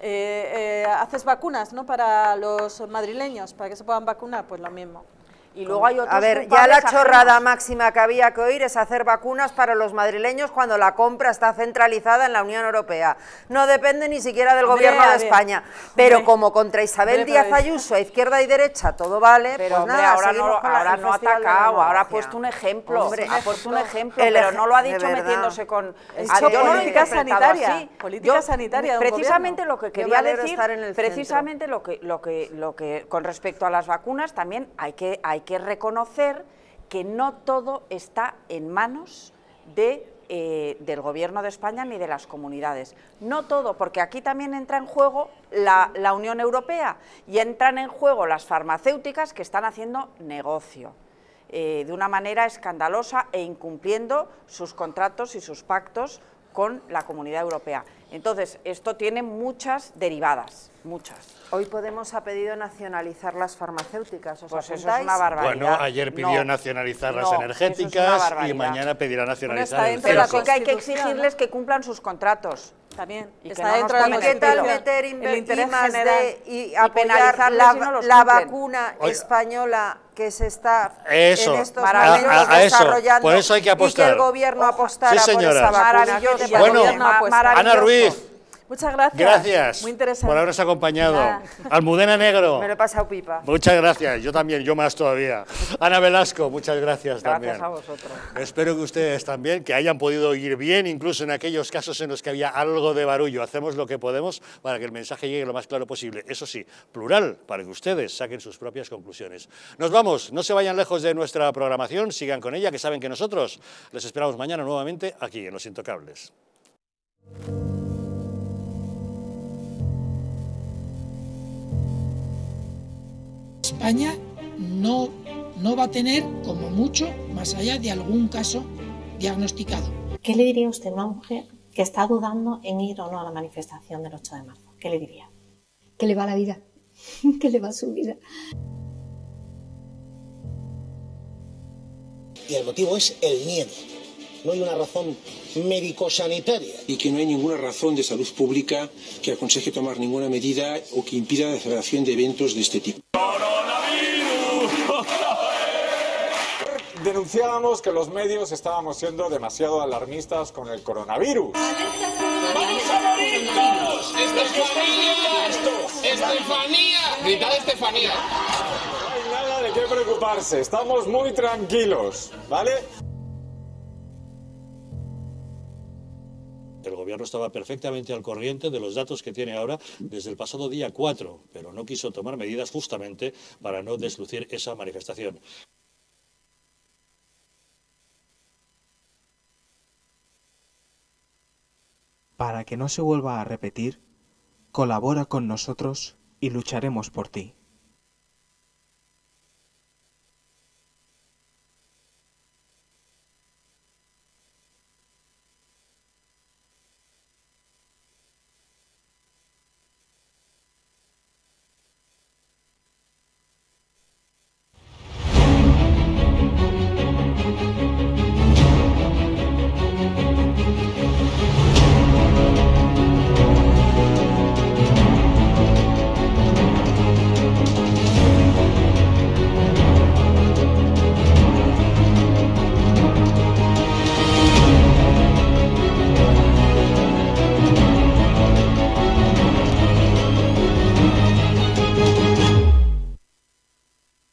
eh, eh, haces vacunas, ¿no?, para los madrileños, para que se puedan vacunar, pues lo mismo.
Y luego hay otros
A ver, ya
culpables
la chorrada
ajenos.
máxima que había que oír es hacer vacunas para los madrileños cuando la compra está centralizada en la Unión Europea. No depende ni siquiera del
Hombre,
gobierno
a
de
ver.
España. Pero
Hombre.
como contra Isabel
Hombre,
Díaz
pero-
Ayuso, a izquierda y derecha, todo vale,
Pero
pues
hombre,
nada,
ahora
seguimos
no,
con la-
ahora
el
no ha
festival de la
atacado, ahora ha
demagogia.
puesto un ejemplo,
Hombre,
ha puesto un ejemplo,
el
pero
ej-
no lo ha
de
dicho
verdad.
metiéndose con...
Es
Ah,
que
yo no lo he
política
interpretado
sanitaria,
así.
política
Yo,
sanitaria de un
precisamente
gobierno.
lo que
Yo
quería
me alegro
decir,
estar en el centro.
precisamente lo que, lo que, lo que con respecto a las vacunas también hay que, hay que reconocer que no todo está en manos de, eh, del Gobierno de España ni de las comunidades. No todo, porque aquí también entra en juego la, la Unión Europea y entran en juego las farmacéuticas que están haciendo negocio eh, de una manera escandalosa e incumpliendo sus contratos y sus pactos con la Comunidad Europea. Entonces, esto tiene muchas derivadas, muchas.
Hoy Podemos ha pedido nacionalizar las farmacéuticas, ¿os
Pues
apuntáis?
eso es una barbaridad.
Bueno, ayer pidió
no,
nacionalizar
no,
las energéticas y
es
mañana pedirá nacionalizar
bueno,
el
Pero
Celco.
sí que hay que exigirles que cumplan sus contratos.
También
y
está
que no
dentro de
nos
la
¿Qué tal
Constitución.
meter
El interés
más
general
de y
y
apoyar
penalizarles
la,
si no los
la
cumplen?
vacuna
Oiga.
española que se está
Eso,
en estos
a-
momentos
a- a eso,
desarrollando
por eso hay que
y que
apostar.
el gobierno apostara
Sí,
por
señoras.
esa vacuna?
Maravilloso.
¿Qué te
Bueno,
parece?
Ma-
Pues,
maravilloso.
Ana Ruiz,
Muchas gracias.
gracias
Muy interesante.
por habernos acompañado.
Nada.
Almudena Negro,
me lo he pasado pipa.
muchas gracias. Yo también, yo más todavía. Ana Velasco, muchas gracias,
Gracias
también.
a vosotros.
Espero que ustedes también, que hayan podido ir bien, incluso en aquellos casos en los que había algo de barullo. Hacemos lo que podemos para que el mensaje llegue lo más claro posible. Eso sí, plural, para que ustedes saquen sus propias conclusiones. Nos vamos, no se vayan lejos de nuestra programación, sigan con ella, que saben que nosotros les esperamos mañana nuevamente aquí en Los Intocables.
España no, no va a tener, como mucho, más allá de algún caso diagnosticado.
¿Qué le diría usted a una mujer que está dudando en ir o no a la manifestación del ocho de marzo? ¿Qué le diría?
Que le va la vida, que le va su vida.
Y el motivo es el miedo. No hay una razón médico-sanitaria.
Y que no hay ninguna razón de salud pública que aconseje tomar ninguna medida o que impida la celebración de eventos de este tipo.
Denunciábamos que los medios estábamos siendo demasiado alarmistas con el coronavirus.
¡Vamos a morir todos! ¡Estefanía! ¡Estefanía! Gritad Estefanía.
No hay nada de qué preocuparse, estamos muy tranquilos, ¿vale?
El gobierno estaba perfectamente al corriente de los datos que tiene ahora desde el pasado día cuatro, pero no quiso tomar medidas justamente para no deslucir esa manifestación.
Para que no se vuelva a repetir, colabora con nosotros y lucharemos por ti.